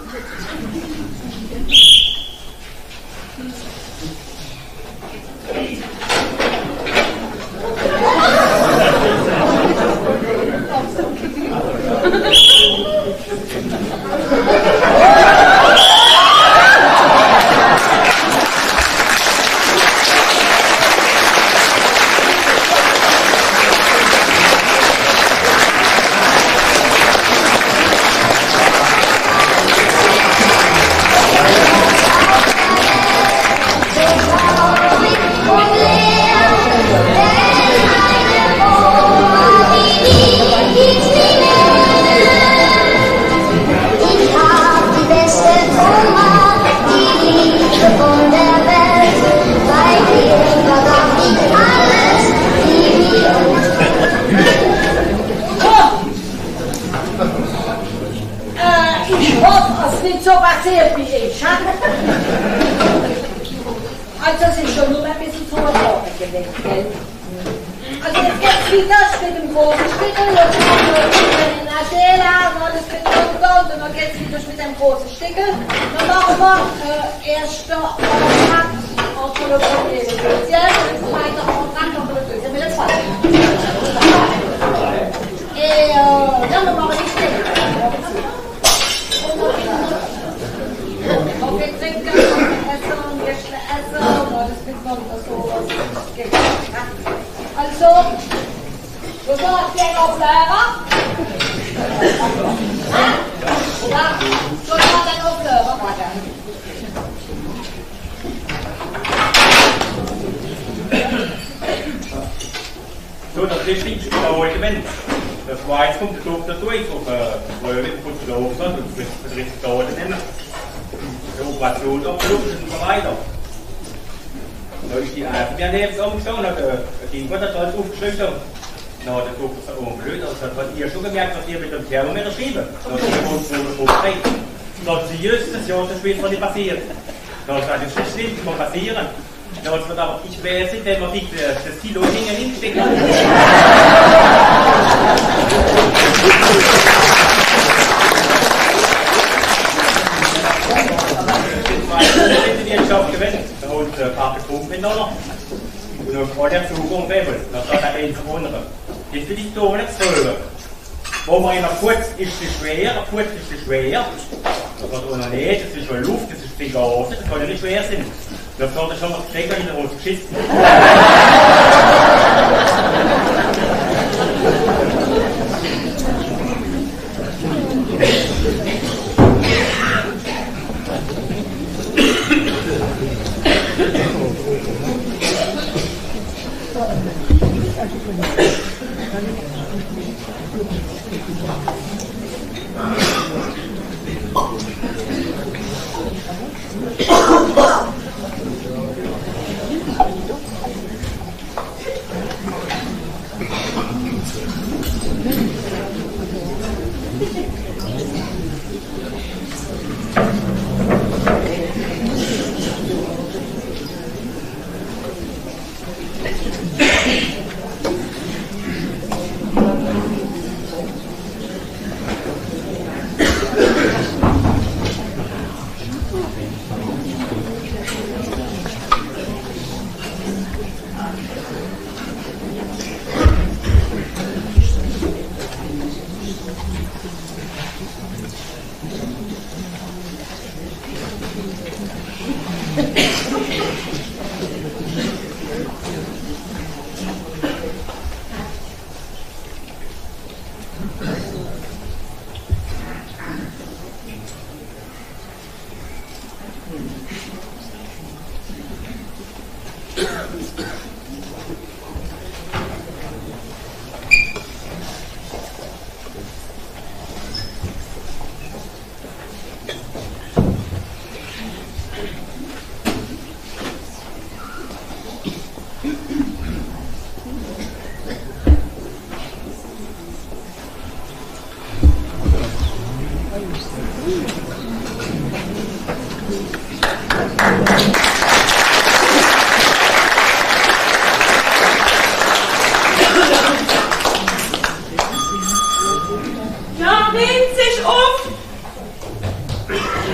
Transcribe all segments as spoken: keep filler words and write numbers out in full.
Ja, nimmt sich auf!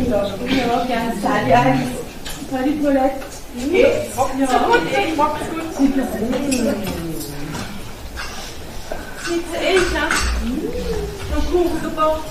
Ja, ja, gerne. Sally, eins. Mal die Toilette. Ja, so gut, ich mag's gut. Sitze ich, ja? Noch Kuchen gebaut.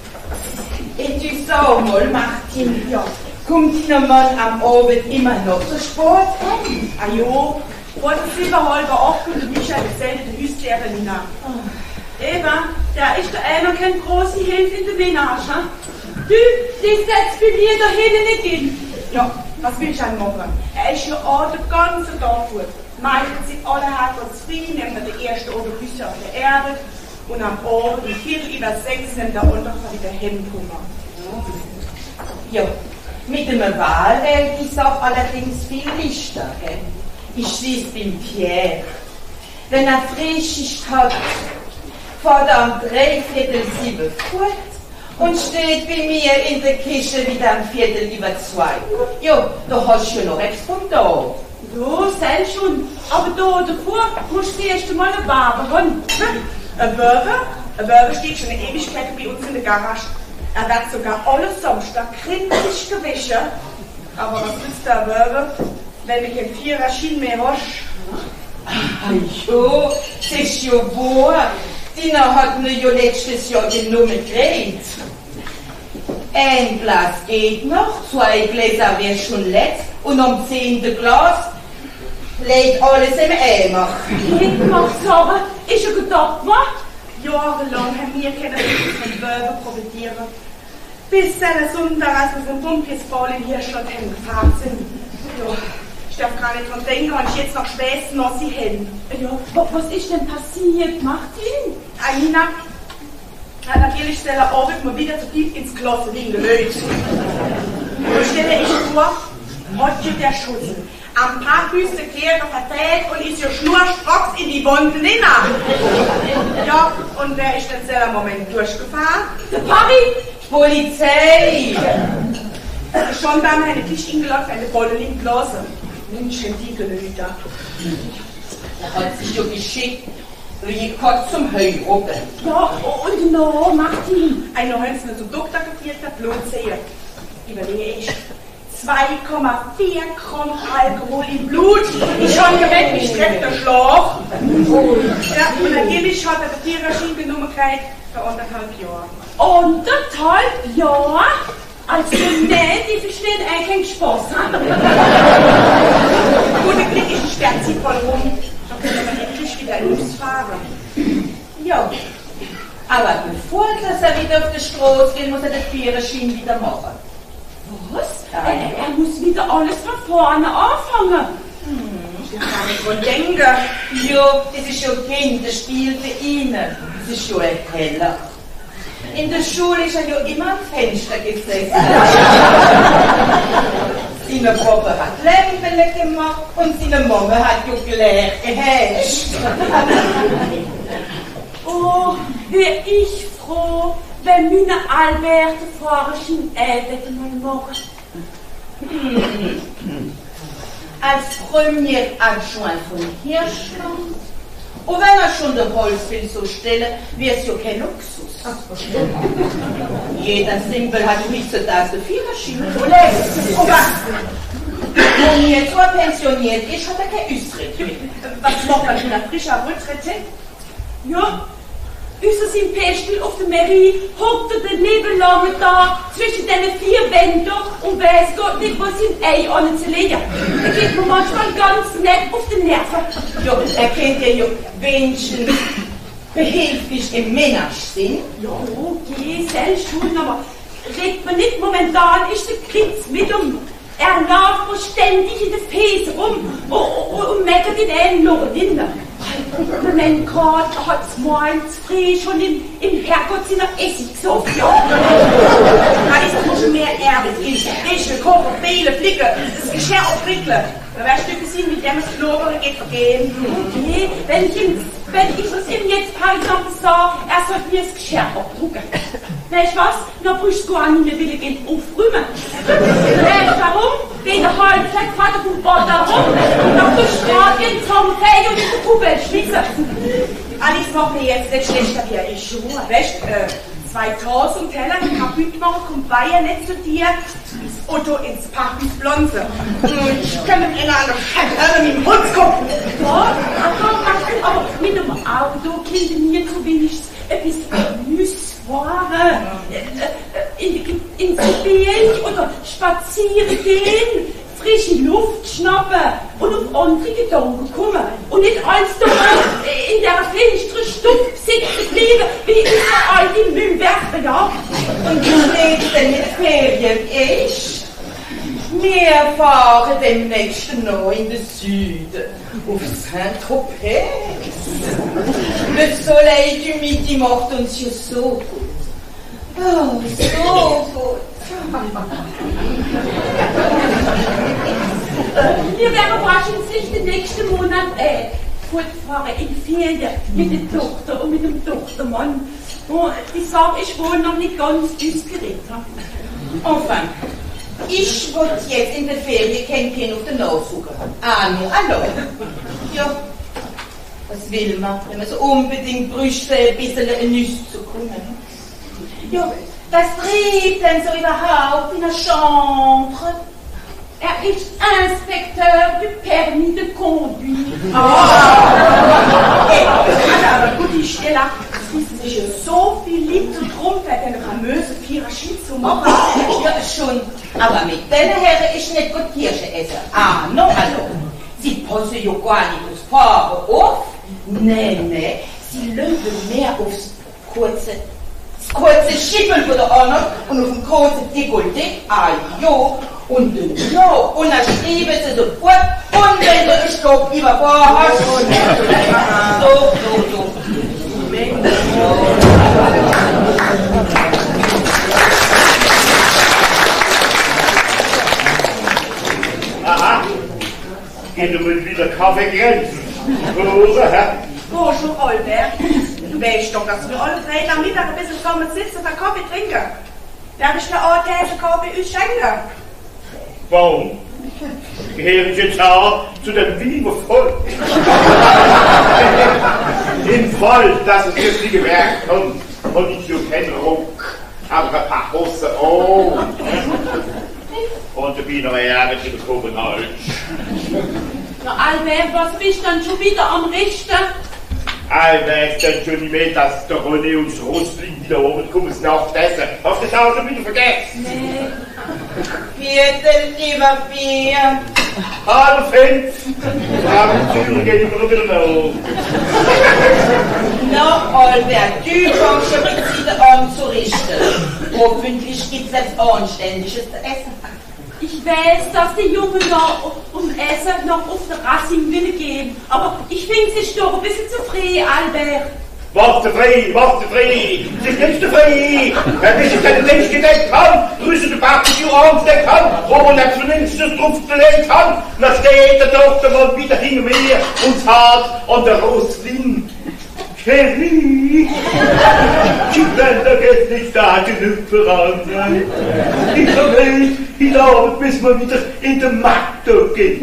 Und du sag mal, Martin, ja, kommt der Mann am Abend immer noch zur Sport heim? Ah jo, heute sieben halb acht und der Michael erzählt den Hüstlehrer nach. Eva, der ist der einer kein große Hilfe in der Menage, ha? Du, das setzt bei mir da hinten nicht hin. Ja, was will ich an machen? Er ist ja auch den ganzen Tag gut. Meistens sind alle hart und zufrieden, nimmt er den ersten oben Füße auf der Erde und am Abend um Viertel über sechs nimmt er unten wieder Hemdkummer. Ja, mit dem Wahlweg ist auch allerdings viel lichter. Gell? Ich sehe es beim Pierre. Wenn er frisch ist, hat, fährt er um dreiviertel sieben fort und steht bei mir in der Küche wieder um Viertel über zwei. Ja, da hast du ja noch etwas von da. Ja, selbst schon. Aber da davor musst du erst einmal eine Barbe haben. Ein Burger? Ein Burger steht schon eine Ewigkeit bei uns in der Garage. Er wird sogar alle Samstag kritisch gewaschen. Aber was ist der Burger, wenn du kein Vierer-Schien mehr hast? Ach ja, das ist ja wahr. Dina hat mir ja letztes Jahr genommen gekriegt. Ein Glas geht noch, zwei Gläser wäre schon letzt und am zehnten Glas legt alles im Eimer. Ich mach Sorgen, ist ja gedacht, was? Jahrelang haben wir keine von Burger profitieren. Bis der Sonntag, als wir vom Bumpkisball in Hirschland haben gefahren sind. Ja, ich darf gar nicht dran denken, wenn ich jetzt noch Späß noch sie hätte. Ja, was ist denn passiert, Martin? Alina hat natürlich Stella Abend mal wieder zu tief ins Glas hingelegt. Und stelle ich vor, hat ja der Schutz am Parkhüste Kehrer verteilt und ist ja schnurstracks in die Wand hinein. Ja, und wer ist denn selber im Moment durchgefahren? Der Papi! Polizei! Schon beim eine Tisch hingelegt, eine Bolle liegen gelassen. Mensch, die Gelöter. Er hat sich ja geschickt, wie Gott zum Heuroben. Ja, und no, Martin. Ein neues zum Doktor gefierter Blutseher. Überlege ich. zwei Komma vier Gramm Alkohol im Blut. Ich habe gemerkt, ich treffe den Schlaf. Ja, und angeblich hat er die Viererschien genommen gekriegt für anderthalb Jahre. Anderthalb Jahre? Also nein, die verstehen eigentlich Spaß. Gut, dann krieg ich einen Sperrzieht voll rum. Dann können wir endlich wieder losfahren. Ja, aber bevor dass er wieder auf die Straße geht, muss er den Viererschien wieder machen. Was? Er, er muss wieder alles von vorne anfangen. Hm, ich kann nicht dran denken. Ja, das ist ja Kinderspiel für ihn. Das ist ja ein Keller. In der Schule ist er ja immer am Fenster gesessen. Seine Papa hat Lämpele gemacht und seine Mama hat ja gleich gehascht. Oh, wär ich froh, wenn meine Alberte Fahrerschen Eltern mal machen. Als Premier Adjoint von Hirschland. Und wenn er schon den Holz will so stellen, wäre es ja kein Luxus. Jeder Simpel hat heutzutage den Viererschein. Und wenn jetzt so pensioniert ist, hat er kein Ausritt mehr. Was macht man mit einer frischen Rückrezept? Ja, unser im Pestel auf der Mairie hockt er den lieben langen Tag zwischen diesen vier Wänden und weiß Gott nicht, was ihm Ei anzulegen. Er geht mir manchmal ganz nett auf den Nerven. Ja, er kennt ja wenigstens behilflich im Männerschsinn. Ja, okay, selbst schon, aber regt man nicht momentan, ist der Kritz mit um. Er läuft mir ständig in der Fäse rum und, und, und meckert in einen Lohnhinder. Moment gerade, er hat es morgens früh schon im, im Herrgott seiner Essig gesoffen. Ja. Da ist doch schon mehr Erbe drin. Wäsche, Kochen, Bähle, Flicken, das Geschirr aufrickeln. Da wärst du gesehen, mit dem es Knobere geht vergehen. Okay, wenn ich, ihm, wenn ich es ihm jetzt per Exemple sage, er soll mir das Geschirr abdrucken. Weißt du was? Dann brauchst du gar nicht mehr wieder gehen aufräumen. Weißt du warum? Wegen der Halbzeit fährt er vom Bad rum und auf der Straße in Zahnfähig und in der Kuppel schwitzen. Alles macht mir jetzt nicht schlechter wie ich. Weißt du, äh, zwei Tassen und Teller, die kaputt machen, kommt Bayern nicht zu dir, das Otto ins Parkhaus Blonze. Ich kann mit einer anderen Scheiße mit dem Hund gucken. Ja, aber, aber mit dem Auto könnte mir zumindest etwas Gemüse fahren, in, in, ins Bild oder spazieren gehen, frische Luft schnappen und auf andere Gedanken kommen und nicht alles da in der finsteren Stumpf sitzen bleiben, wie dieser alte Müllwerfer, ja. Und wie steht's denn mit Ferien? Ich? Wir fahren demnächst noch in den Süden, auf Saint-Tropez. Le Soleil du Midi macht uns ja so gut. Oh, so gut. Wir werden wahrscheinlich den nächsten Monat äh, fortfahren in Ferien mit der Tochter und mit dem Tochtermann. Oh, die Sache ist wohl noch nicht ganz ausgeredet. Enfin, ich wollte jetzt in der Ferien kein Kind auf den Nachsuchen. Ah, nur, hallo. Ja, was will man, wenn man so unbedingt bräuchte, ein bisschen ein Nüsse zu kommen? Ja, was treibt denn so überhaupt in der Chambre? Er ist Inspekteur du Permis de Conduire. Ah! Hey, aber gut, die Stelle, es müssen sich ja so viel lieb und drum für den famösen Führerschein zu machen. Ja, schon. Aber mit den Herren ist nicht gut Kirsche essen. Ah, no, hallo. Sie passen ja gar nicht aufs Fahren auf. Nee, nee, sie lösen mehr aufs kurze, das kurze Schippel von der anderen und auf dem kurzen Dekolleté. Ah, jo. Und den Jo. Und dann schreiben sie sofort. Und wenn du den Stopp überfahren hast. So, so, so. Aha, geht du mit wieder Kaffee grenzen? Oder, hä? Bonjour, Albert. Du weißt doch, dass wir alle drei am Mittag ein bisschen zusammen sitzen und einen Kaffee trinken. Darf ich dir auch diesen Kaffee uns schenken? Warum? Gehören Sie jetzt auch zu dem Wienervolk? Im Fall, dass es jetzt nicht gemerkt kommt, und ich nur keinen Ruck, aber ein paar Hosen, oh. Und der Wiener Erde bekommen halt. Na, Albert, was bist du denn schon wieder am Richten? Albert, ist dann schon nicht mehr, dass der René und das Rostling wieder oben kommen, es Nachtessen. Hast du das auch schon wieder vergessen? Nee. Viertel über vier. Hallo fünf. Abend Türen gehen immer wieder nach. Na, Albert, du kommst schon mit wieder an zu richten. Hoffentlich gibt's jetzt Anständiges zu essen. Ich weiß, dass die Jungen da um Essen noch auf der Racing willen gehen, aber ich finde sie doch ein bisschen zu früh, Albert. Was zu frei, was zu frei, sie ist nicht zu frei. Wenn ich den Mensch gedeckt habe, grüße den Bart die Ohren gedeckt habe, wo man nicht zumindest drauf gelegt hat, dann steht der Tochtermann wieder hinter mir und sagt an der Rostling, Cherie, Kinder geht nicht da genug voran sein. Ich verwählt, heute Abend müssen wir wieder in den Markt gehen.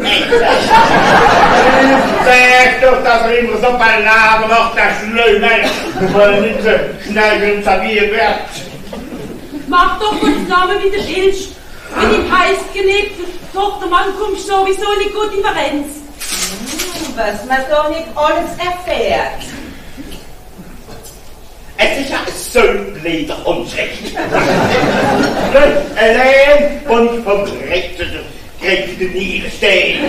Sag doch, dass er immer so Balladen macht, der Schlömer, weil nicht so schnell und serviert wird. Mach doch kurz Namen wie du willst. Mit dem heißgeliebten Tochtermann kommst du sowieso nicht gut in Varenz. Was man so nicht alles erfährt. Es ist ja so blöder Unrecht. Allein und vom rechten, rechten Niederstehen.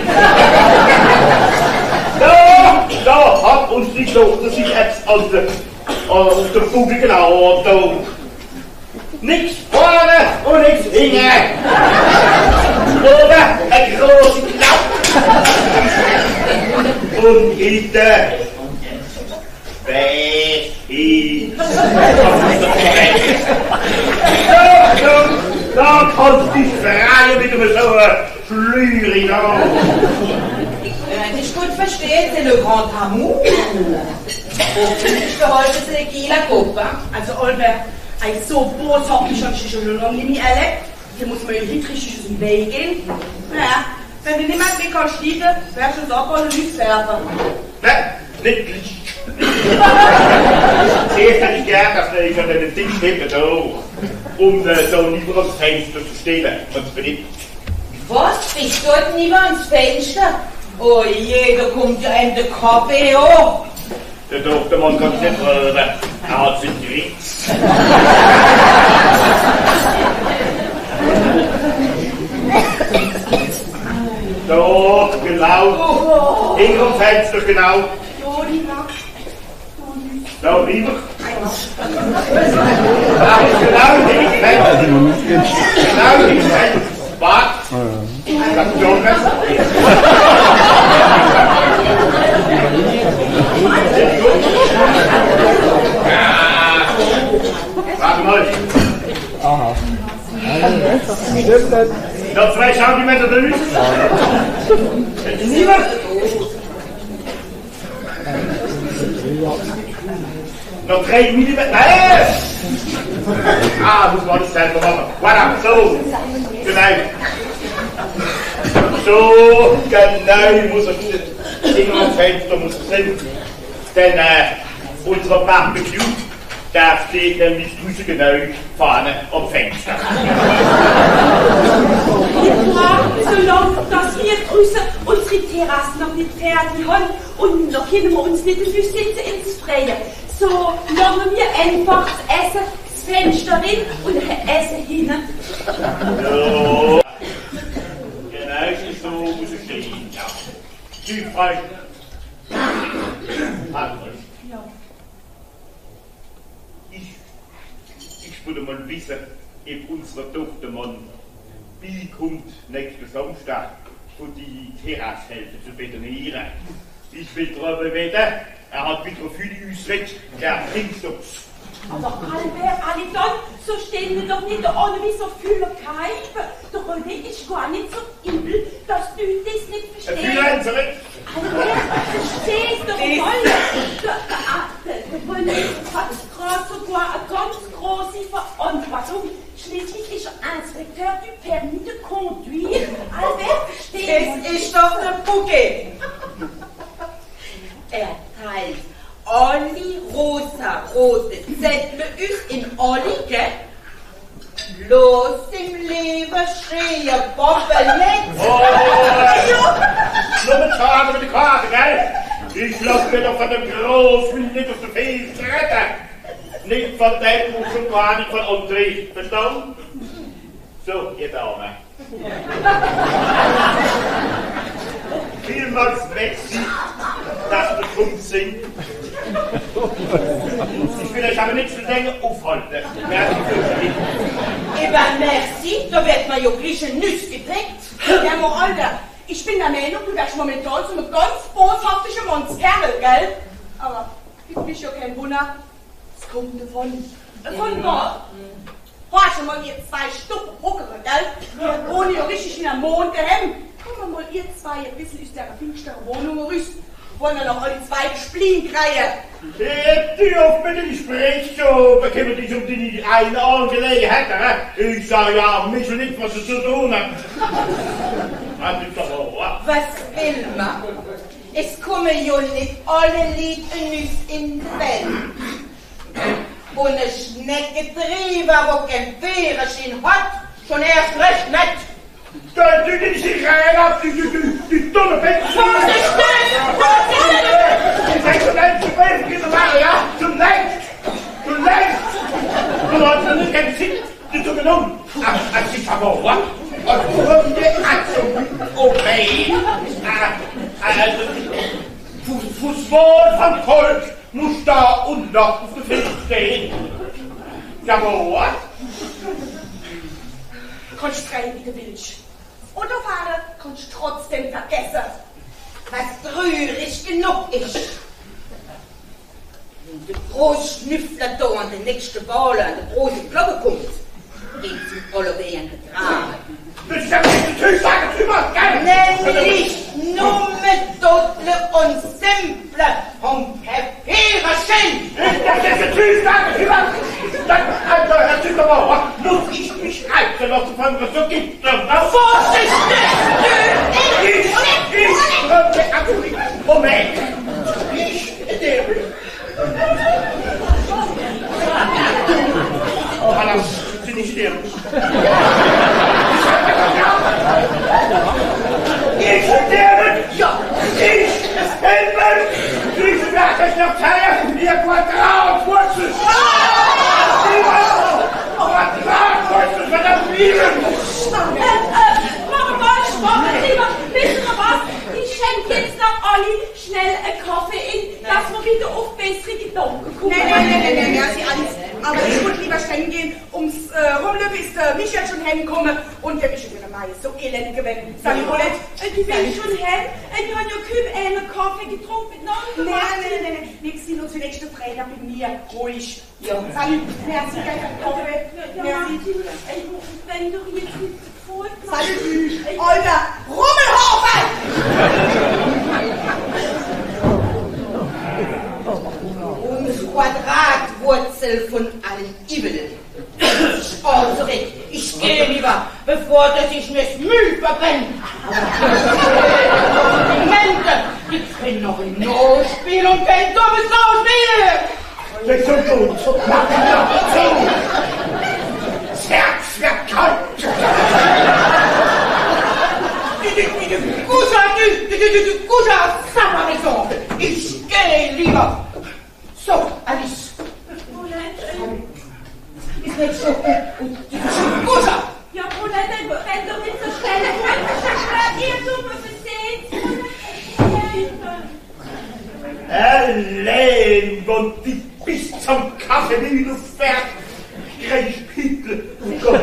Da, da hat uns die Tochter sich jetzt auf der, auf der bubigen Auto. Nichts vorne und nichts hinten. Oder ein großer Klapp. Und hinten. Weg hin. Da, da, da kannst du dich freien mit einem so einem Flügel da. Wenn ich gut verstehe, c'est le grand amour. Hoffentlich behalten Sie den Kieler Kopf. Also, Albert, ein so boshaftig habe ich schon lange nicht erlebt. Hier muss man ja richtig aus dem Weg gehen. Ja, wenn du niemand mehr kannst schreiben, wärst du das Abholen nicht fertig. Nein, nicht gleich. erst hätte ich gern, dass wir ich an den Tisch stehe, da, um äh, so lieber ans Fenster zu stellen, was beliebt. Was? Bist du dort lieber ans Fenster? Oh je, da kommt ja ein der K B O. Der Tochtermann kann sich nicht rühren, er hat sich geritzt. Da, genau. Hinter dem Fenster, genau. Da, rüber. Da ist genau hinter dem Fenster. Genau hinter dem Fenster. Wart. Das ist schon besser. Warte mal. Aha. Noch zwei Zentimeter durch. Niemand. Noch drei Millimeter. Nein! Ah, muss man das selber machen. Voilà, so. Genau. So, genau muss er Ding am Fenster muss er sind. Denn äh, unser Barbecue darf steht nämlich drüben genau vorne am Fenster. Solange dass wir drüben unsere Terrasse noch nicht fertig haben und noch können wir uns nicht dafür sitzen ins Freie. So lassen wir einfach das Essen das Fenster rein und Essen hinten. So. Genau, so muss es stehen. Ja. Typfrei. Handel. Ja. Ich, ich würde mal wissen, ob unsere Tochter Mann kommt nächsten Samstag, um die Terrassehälfte zu betonieren. Ich will darüber wetten, er hat wieder viele Ausrede, der bringt uns. Aber Albert, alle dann, so stehen wir doch nicht ohne wie so viele Keiben. Der René ist gar nicht so übel, dass du das nicht verstehst. Freelancerin! Albert, verstehst du mal? Der René hat gerade sogar eine ganz große Verantwortung. Schließlich ist er Inspekteur du Permis de Conduire. Albert, verstehst du? Das ist doch der Bouquet. Er teilt alle rosa-rote Zettel euch in alle, gell? Los im Leben schreien, Bobbelett! Oh, nur mit Schaden mit der Karte, gell? Ich lass mir doch von dem Großen nicht auf den Fels retten. Nicht von dem und schon gar nicht von André. Verstanden? So, ihr Dame. Vielmals merci, dass wir gekommen sind. Ich will euch aber nicht zu lange aufhalten. Merci für mich. Eben merci, da wird man ja gleich ein Nüsse geprägt. Ja, mo, Alter, ich bin der Meinung, du wärst momentan so ein ganz boshaftiger Mannskerl, gell? Aber ich bin ja kein Wunder. Es kommt davon. Von was? Hast du mal ihr zwei Stück Huckere, gell? Wir wohnen ja richtig in einem Mond daheim. Kommen wir mal ihr zwei ein bisschen aus der finsteren Wohnung raus. Wollen wir noch alle zwei Splin kriegen? Die auf bitte die spricht so, bekommen dich um die eine Angelegenheit, ne? Ich sag ja, mich nicht, was du zu tun hast. Was will man? Es kommen ja nicht alle Lieder in die Welt. Und eine Schnecke drüber, wo kein Führerschein hat, schon erst recht nicht. Da, du, die sich rein ab, die, die, die, die dumme Pette. Vorsicht! Ich sag schon ein, zu helfen, diese Sache, ja? Zum Längst! Zum Längst! Du hast ja nicht keinen Sinn, die zu genommen. Ach, ach, ich hab auch, was? Und du hast dir Aktion, okay. Also, Fußball vom Volk muss da und noch auf dem Feld stehen. Ja, aber was? Kannst schreien, wie du willst. Autofahren kannst du trotzdem vergessen. Was trürig genug ist. Wenn der große Schnüffler da an den nächsten Ball an der großen Glocke kommt, geht's mit alle Wehen getragen. Das ist ja nicht die Tüchsage drüber, gell? Nämlich nur mit Dottle und Simple und Führerschein. Das ist die Tüchsage drüber. Dann, also, Herr Zitterbauer, muss ich mich reizen lassen, von was so gibt. Vorsicht! Ich, ich, Moment. Ich, der nicht sterben. Ich sterbe! Ja! Ich sterbe! Ich werde es noch zeigen! Ihr Quadratwurzel! Quadratwurzel, verdammt lieben! Äh, äh, machen wir, sparen lieber, wissen wir was? Ich schenke jetzt noch Olli schnell einen Kaffee in, dass wir wieder auf bessere Gedanken kommen. Nein, nein, nein, nein, nein, nein, Sie alles. Aber ich würde lieber schnell gehen, ums äh, Rumlöwe ist der Michael schon heimgekommen und der Michael wieder mal ist so elend gewesen. Sag ich wohl nicht? Äh, Die will schon heim, äh, die hat ja kaum einen Kaffee getrunken mit Nein, nein, nein, nein, nein, wir sehen uns nächste Freitag mit mir, ruhig. Ja, Salut, merci, gleich Kaffee. Ja, Merci. ey, wenn doch jetzt nicht gefällt. Salut, Alter, Rummelhofer! Ums Quadratwurzel von allen Übeln. Also weg, ich gehe lieber, bevor dass ich mir das Müll verbrenne. Komplimente, die können noch im No spielen und kein dummes No spielen. Das ist so gut. Mach ihn doch zu. Das Herz wird kalt. Guscha, Guscha, Samarison. Ich gehe lieber. So, Alice. Ist nicht so gut. Guscha. Ja, Bruder, dann renn doch nicht so schnell. Ihr dumme Versehen. Allein, und die bis zum Kaffee, wie du fährst. Kriegspittel. Oh Gott.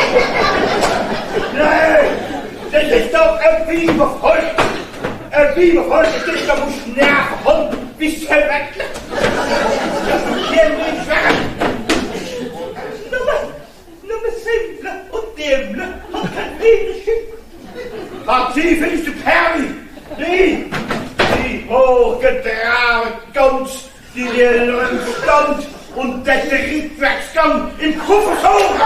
Nein, das ist doch ein Bibervolk. Ein Bibervolk, das ist doch ein Nervhund. Bis zur Weg. Das ist hier nicht weg. Nur simple und dämle und kein Widerstück. Partie findest du Perli. Die, die hochgetragen Gans, die den Stand und der Triebwerksgang im Kuffershof.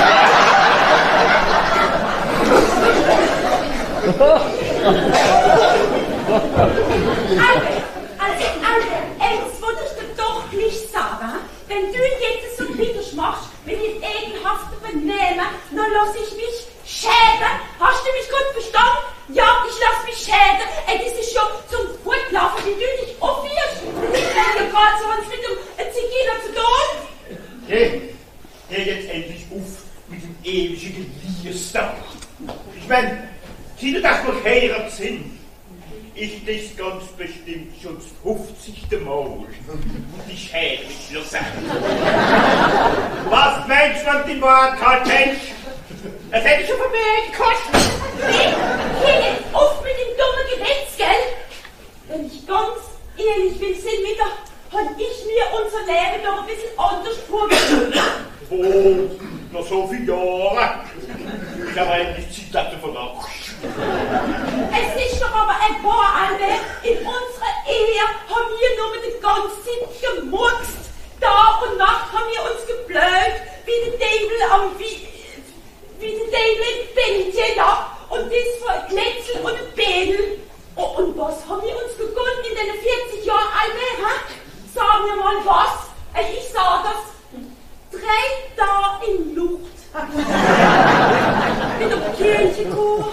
Albert, also Albert, eins würdest du doch nicht sagen, wenn du jetzt so kritisch machst, wenn ich ekelhafte Benehmen, dann lass ich mich schäden. Hast du mich gut verstanden? Ja, ich lass mich schäden. Ey, das ist schon zum Fortlaufen, wie du dich aufwirfst. Ich bin ja gerade so was mit dem Ziginer zu tun. Geh, geh jetzt endlich auf mit dem ewigen Liester. Ich mein, sieh dir das noch hören Sinn. Ich das ganz bestimmt schon das fünfzigste Mal. Und ich hätte mich nur sagen. Was meinst du, wenn die Wort hat, Mensch? Das hätte ich schon von mir gekostet. Nee, geh jetzt auf mit dem dummen Gewächs, gell? Wenn ich ganz ehrlich bin, Silvita, hab ich mir unser Leben doch ein bisschen anders vorgestellt. Oh, noch so viele Jahre. Ich habe endlich Zeit, dass du verlachst. Es ist doch aber ein paar, Albert. In unserer Ehe haben wir nur mit der ganzen Zeit gemurkst. Tag und Nacht haben wir uns geblöd, wie der Teufel am wie, wie der Teufel im Bändchen, ja. Und das für Kletzel und ein Bädel. Oh, und was haben wir uns gegönnt in den vierzig Jahren, Albert, ha? Sag mir mal was. Ich sah das. Drei Tage in Luft. Mit dem Kirchenchor.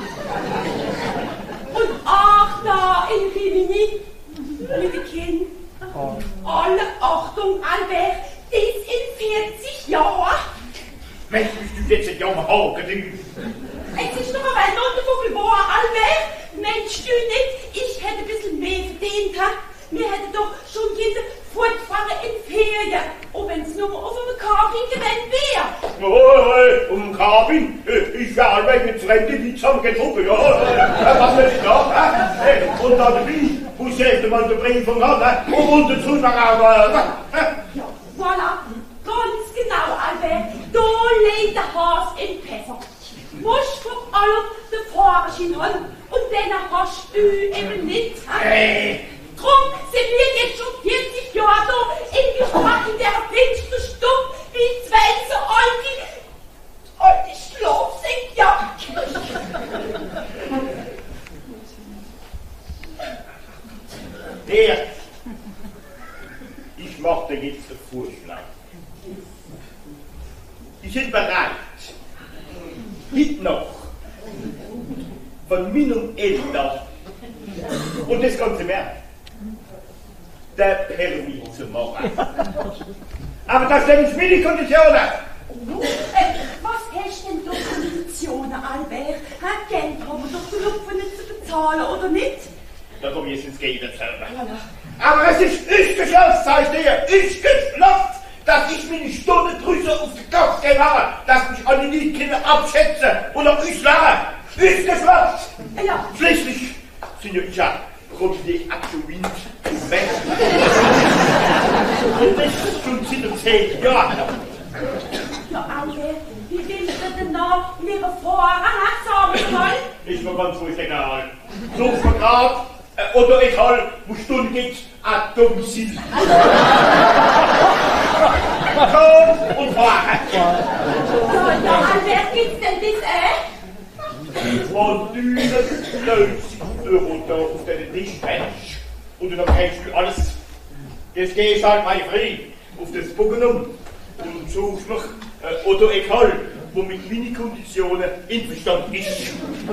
Und acht da in Rimini mit den Kindern. Alle Achtung, Albert, das in vierzig Jahren. Mensch, bist du jetzt ein junger Augen? Es ist doch aber ein Nottenbuckel, boah, Albert. Mensch, du nicht, ich hätte ein bisschen mehr verdient, ha? Mir hätte doch schon jede fortfahren in Ferien, oh, wenn es nur auf einem Kabin gewesen wäre. Oh, um den Kabin? Ich wäre allweg mit Fremden wie zusammengetrunken, ja. Was will ich da? Und da bin ich, wo ich erst einmal die Briefung hat, und dazu noch aber. Ja, voilà, ganz genau, Albert. Da legt der Has im Pfeffer. Musst vor allem den Fahrerschein haben und den hast du eben nicht. Hey. Drum sind wir jetzt schon vierzig Jahre da in Gespräch in der Finsterstube wie zwei so alte, alte Schlafsäcke. Der, ich mache dir jetzt einen Vorschlag. die sind bereit, heute noch von meinem Eltern und das ganze Meer der Permis zu machen. Aber das sind nicht meine Konditionen. Nu, äh, was hast denn du für Konditionen, Albert? Ha, Geld haben wir doch genug, für nicht zu bezahlen, oder nicht? Da komme ich jetzt ins Geld selber. Aber es ist nicht geschafft, sag ich dir, ist geschafft, dass ich meine Stundendrüse auf die Kopf mache, dass mich alle Kinder abschätzen und auf uns lachen. Ist geschafft! Ja. Schließlich sind ja ich ja Grunde Aktuint im Weg. Und das schon seit zehn Jahren. Ja, Albert, wie willst du denn noch lieber vorher haben wollen? Ist mir ganz ruhig egal. Such mir grad, äh, oder egal, wo Stunde gibt's, ein Domizil. Komm und fahren. Ja, ja, Albert, gibt's denn das, äh? Und neunzig Euro da auf deinen Tisch fängst. Und dann kriegst du alles. Jetzt geh ich halt mal frei auf das Bogenum und suchst noch äh, oder egal, wo mit meinen Konditionen einverstanden ist.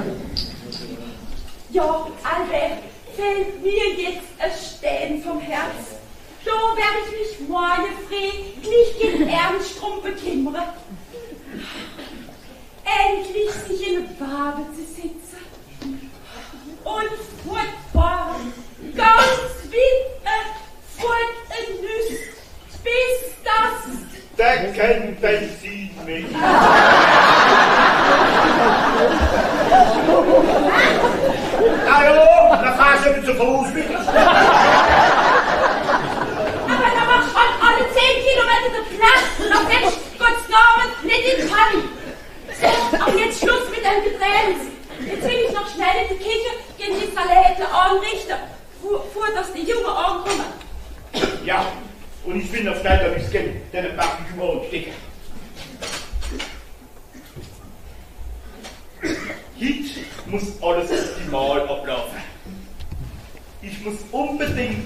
Ja, Albert, fällt mir jetzt ein Stein vom Herz. So werde ich mich morgen früh nicht gegen Ernst drum bekümmern. Endlich sich in eine Wabe zu sitzen und fortfahren, ganz wie ein Fortnüss, bis das... Der kennt den Sinn nicht. Hallo, da fahrst du mit zu Fuß mit. Aber da machst du schon alle zehn Kilometer den Platz, da fällst du Gottes Namen nicht in die Panne. Aber jetzt Schluss mit dem Gedrängnis. Jetzt will ich noch schnell in die Küche gegen die Salate anrichten, vor dass die Jungen ankommen. Ja, und ich will noch schnell da nichts geben, denn dann ich morgen stecken. Heute muss alles optimal ablaufen. Ich muss unbedingt,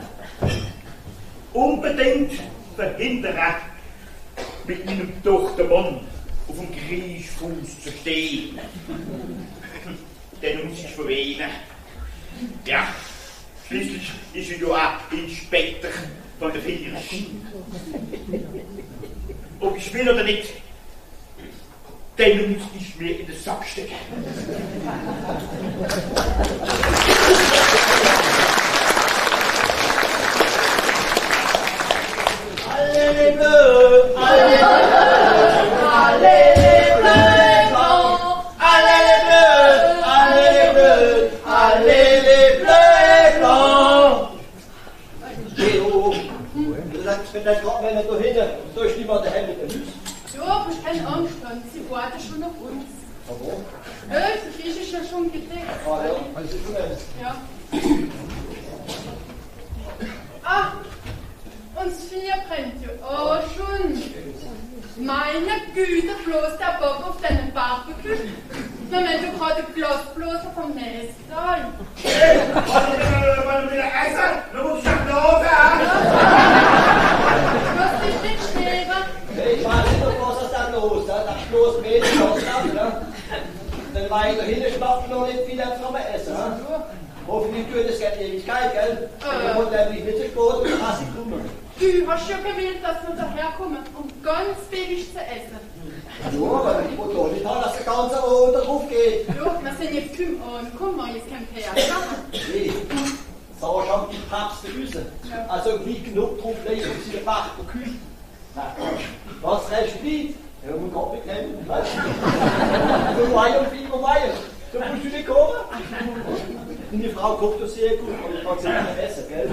unbedingt verhindern, mit meinem Tochtermann auf dem Kriechfuß zu stehen. Den muss ich verwehnen. Ja, schließlich ist er ja auch Inspektor von der Firsch. Ob ich will oder nicht, den muss ich mir in den Sack stecken. Alle les bleus, alle les bleus, alle les bleus, alle les bleus, alle les bleus, alle les bleus, blancs. Theo, du sagst, wenn das gerade einer da hinten, da ist niemand daheim mit der Lüse. Ja, aber ich keine Angst, sie warten schon auf uns. Warum? Ja, der Fisch ist ja schon gedeckt. Ah ja, also schon eins. Ja. Ah, uns vier brennt ja auch schon. Meine Güte, bloß der Bock auf deinen Barbecue. Na, wenn du gerade Glasbloser vom Nestal. Hey, wollen wir wieder essen? Du musst nach Norden. Lass dich nicht schneiden. Ich weiß nicht, was ist da los, da das bloß Mehl rauskommt, ne? Dann weiter hinten schmeckt noch nicht wieder zum Essen, ne? Hoffentlich tut das keine Ewigkeit, gell? Ich wollte nämlich nicht zu spät und Rassi kommen. Du hast ja gewählt, dass wir daherkommen, um ganz billig zu essen. Ja, aber wenn ich wohl doch nicht habe, dass der ganze Ohr drauf geht. Ja, wir sind jetzt fünf angekommen, jetzt kein Pär. Nee, so schon die Papst Füße. Also nicht genug drauf legen, um sie Bach zu kühlen. Was recht liegt, ja, man kann mit nehmen. Du Weih und Fieber Weih, so musst du nicht kommen. Die Frau kocht das sehr gut, und ich kann sie nicht essen, gell?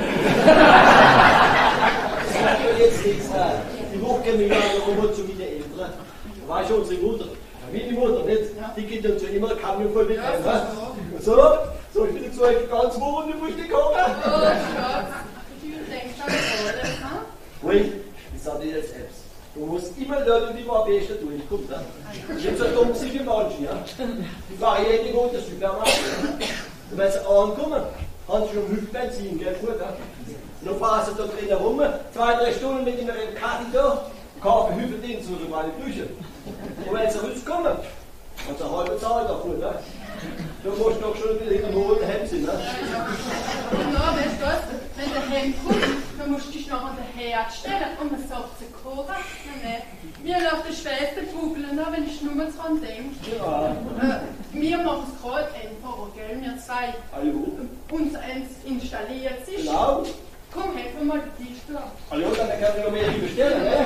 Das macht ja jetzt nichts. Die Woche gehen wir ja zu meinen Eltern. Da war schon unsere Mutter. Meine Mutter nicht, die geht dann zu immer Kamion voll mit. Ja, so, so, ich bin jetzt so ganz wohl und du musst nicht kommen. Oh, Schatz, du denkst an alles, ha? Ui, ich sage dir jetzt selbst. Du musst immer lernen, wie man am besten durchkommt. Ne? Ich bin so dumm wie manche. Ja? Die fahren jede gute Supermarkt. Und wenn sie ankommen, haben sie schon Hüftbenzin, gell? Gut, ja? Dann fahren sie da drinnen rum, zwei, drei Stunden mit einer Karte da. Kaffee hüpft in so meine Küche. Und wenn sie rauskommen, dann ist eine halbe Zahl davon, ne? Du musst doch schon wieder in den hohen Hemd sein, ne? Ja, weißt du was? Wenn der Hemd kommt, dann musst du dich noch an den Herd stellen und dann sagt sie kochen. Nein, wir lassen die Schwester buckeln, wenn ich nur dran denke. Ja. Äh, wir machen es gerade einfacher, gell? Wir zwei. Hallo? Uns eins installiert sich. Genau. Komm, helfen mal die Tisch da. Hallo, dann kann ich noch mehr bestellen, ne?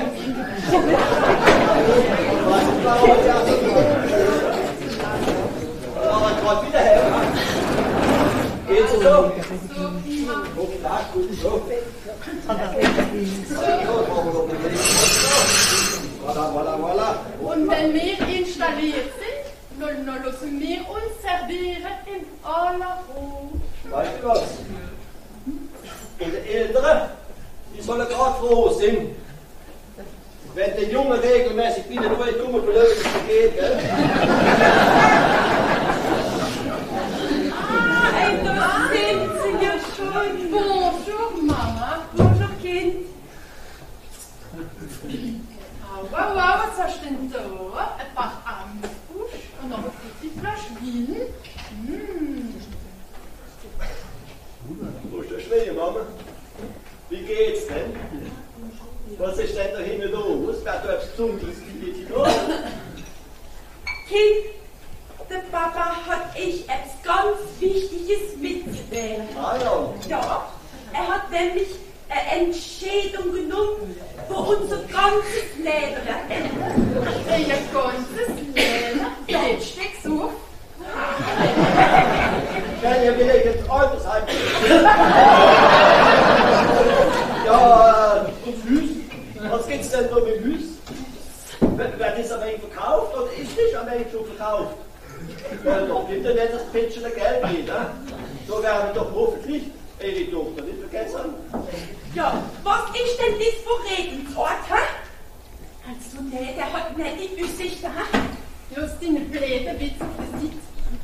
Aber gerade wieder her. Geht's so? So, prima. Okay, klar, gut, so. Voilà, voilà, voilà. Und wenn wir installiert sind, dann, dann lassen wir uns servieren in aller Ruhe. Weißt du was? Und die Älteren, die sollen gerade froh sein, wenn der Junge regelmäßig wieder nur die dumme Blöde geht, gell? Ah, ein das sind sie ja schon. Bonjour, Mama. Bonjour, Kind. Wow, wow, wow, was hast du denn da? Ein paar Amsbusch und noch eine gute Flasche Wein. Mmh. Wo ist der Schwede, Mama? Wie geht's denn? Was ist denn da hinten los? Wer hat etwas Besonderes für dich da? Kind, der Papa hat ich etwas ganz Wichtiges mitzuteilen. Ah ja. Ja, er hat nämlich eine Entscheidung genommen für unser ganzes Leben. Ein ganzes Leben. Hättest du gesucht? Kann ja wieder jetzt Altersheim. Ja, äh, und Hüs? Was gibt's denn da mit Hüs? Wird das am Ende verkauft oder ist nicht am Ende schon verkauft? Ja, doch gibt ja nicht das Pitchen Geld geht, ne? So werden wir doch hoffentlich ihre Tochter nicht vergessen. Ja, was ist denn das für Regensort, hä? Also, der, der hat nicht die Aussicht, hä? Los deine blöde Witze auf der Sitz.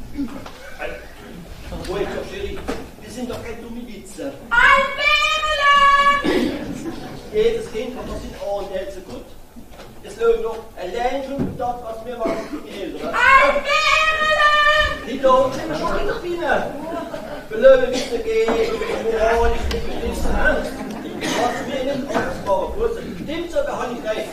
Wo ist doch, Chérie? Wir sind doch keine dumme Witze. Ein Bärle! Jedes Kind hat doch seinen Ohren so gut. Es löst doch allein schon das, was wir machen für die Eltern. Ein Bärle! Die dort sind wir schon in der Biene. Wir lösen nicht dagegen, moralisch nicht beschissen. Was wir nicht alles machen, gut. Stimmt so, da habe ich recht.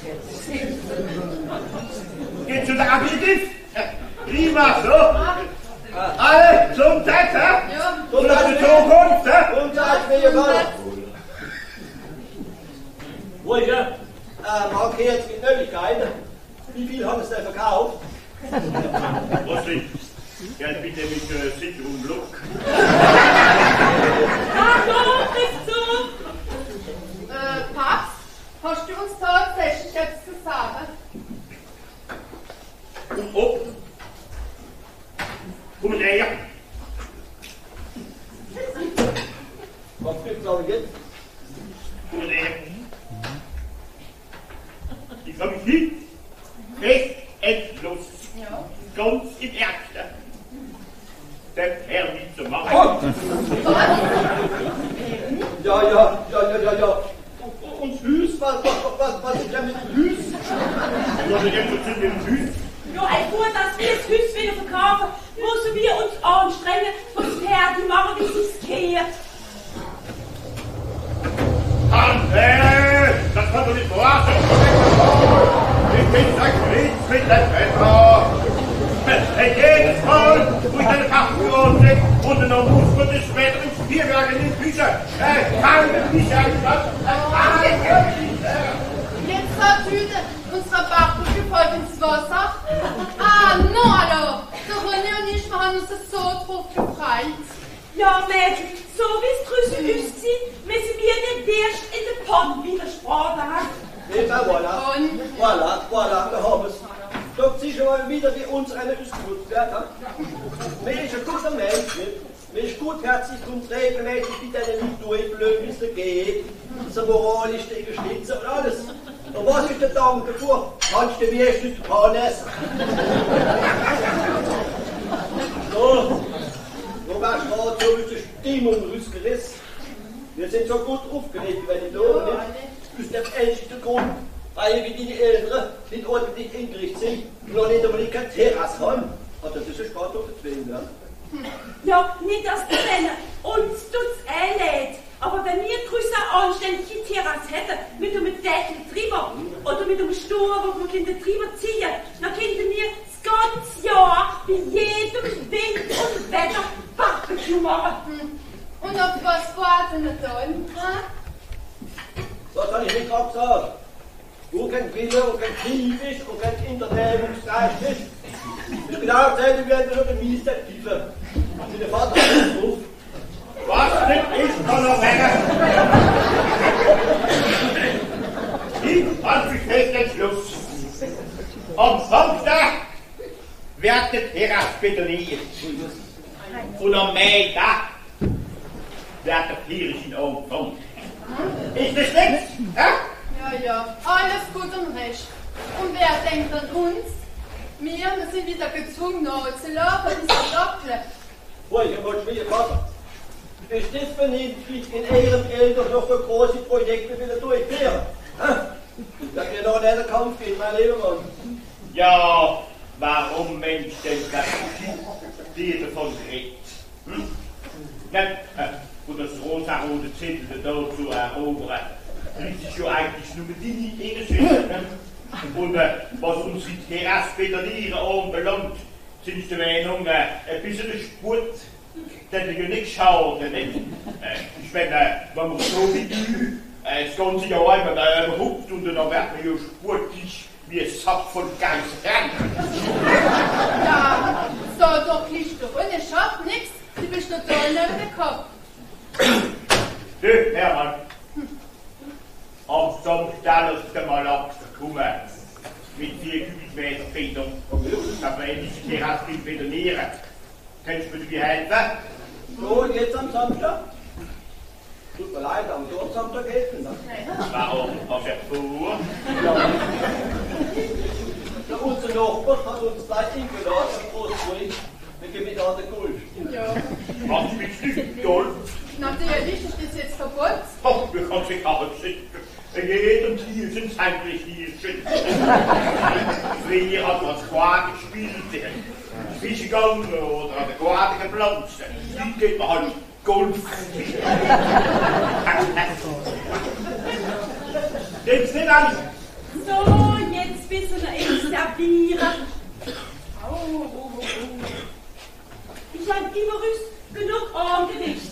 Geht's zu der Aperitif? Prima, so. Alle zum Tag, hä? Ja. Und das ist die Zukunft, hä? Und da ist mir egal. Ruhig, ja? Äh, man hat jetzt mit Neuigkeiten. Wie viel haben Sie denn verkauft? Rosli, Geld bitte mit äh, Sicherung Look. Hallo, Christoph! Äh, Papst, hast du uns tatsächlich etwas zu sagen? Und ob. Kommen her. Was gibt's aber jetzt? Kommen her. Ich habe mich nicht fest entschlossen. Ja. Ganz im Ernst. Den Herr nicht zu machen. Oh. Ja, ja, ja, ja, ja, ja. Und Hüs, was, was, was, was ist denn mit dem Hüs? Du hast jetzt so mit dem Hüs. Ja, ein Gut, dass wir das Haus wieder verkaufen, müssen wir uns anstrengen, was fertig machen, wie es geht. Tante, das kann doch nicht wahr sein. Ich bin seit nichts mit dem Wetter. Jedes Mal, wo ich eine Fachführung sehe, und dann muss man das später ins Bierwerk in den Bücher. Kann nicht einfach. Jetzt hat Tüte unsere Bachbuche voll ins Wasser. Ah, non alors! Der René und ich, wir haben uns das so drauf gefreut. Ja, Mädchen, so wie es draußen aussieht, müssen wir nicht erst in den Pond widersprochen haben. Ja, voilà. Voilà, voilà, da haben wir es. Dort siehst du mal wieder, wie uns einer ausgenutzt wird. Mir ist ein guter Mensch, nicht? Mir ist gutherzig und regelmäßig mit denen Leuten durchblöd, wie es da geht. So moralisch, gegen Schnitzer und alles. Und was ist der Dank dafür? Kannst du wie erst nicht Pan essen? So, wo wärst du gerade so aus der Stimmung rausgerissen? Wir sind so gut aufgeregt, wenn ich da nicht. Aus dem ernsten Grund, weil wie deine Eltern nicht ordentlich hingerichtet sind und noch nicht einmal keine Terrasse haben. Aber das ist ein Sport auf der Zwillen, ja? Ja, nicht das Trennen. Uns tut's eh leid. Aber wenn wir drüssen eine anständige Terrasse hätten, mit einem Deckel drüber oder mit einem Stuhl, wo wir Kinder drüber ziehen, dann könnten wir das ganze Jahr bei jedem Wind und Wetter Barbecue machen. Hm. Und auf was warten wir dann? Das habe ich nicht gerade gesagt. Wo kein Wille und kein Krieg ist und kein Internehmungsrecht ist. Ich bin auch erzählt, wir werden schon eine Miese tiefer. Deine Vater ist drauf. Was nicht ist, kann er weg. Ich halte mich fest den Schluss. Am Samstag wird die Terrasse betoniert. Und am Maitag wird der Kirchen angefangen. Ist das nichts? Ja? Ja, ja, alles gut und recht. Und wer denkt an uns? Wir, wir sind wieder gezwungen, nachzulaufen, diese Doppel. Ruhig, ich wollte schwer, Vater. Ist das vernünftig, in Ihren Eltern noch so große Projekte wieder durchführen? Da geht noch nicht der Kampf gehen, mein lieber Mann. Ja, warum Mensch denn das dir davon redet? Hm? Dann, äh, und das rosa-rote Zettel da zu erobern, das ist ja eigentlich nur mit deine Ehrenschwester. Ne? Und äh, was unsere Terrasse betonieren anbelangt, sind die Meinung, äh, ein bisschen Spurt, denn die nicht schaden, nicht? Äh, ich meine, wenn man so wie du äh, das ganze Jahr einmal äh, überhaupt und dann wird man ja sportlich wie ein Sack von Geistern. Ja, so doch nicht doch. Und ich schaff nix, du bist total neben den Kopf. Du, Hermann, am Samstag lass dir mal abkommen. Mit vier Kubikmeter Federn. Aber wenn ich die Terrasse betonieren, kannst du mir helfen? So, und jetzt am Samstag? Tut mir leid, am Samstag geht es nicht. Warum? Was er vor? Ja, unser Nachbar hat uns gleich eingeladen, am Großbrüch. Wir gehen mit an den Golf. Ja, Was bist du, Dolph? natürlich ist das jetzt verboten. Oh, du kannst dich auch nicht. In jedem Tier sind es eigentlich Tierchen. Früher hat man das Quad gespielt, Fische gegangen oder an der Quad gepflanzt. Heute geht man halt Golf spielen. Denkst du nicht an? So, jetzt bist du noch etablieren. Oh, oh, oh, oh. Ich habe immer genug Armgewicht.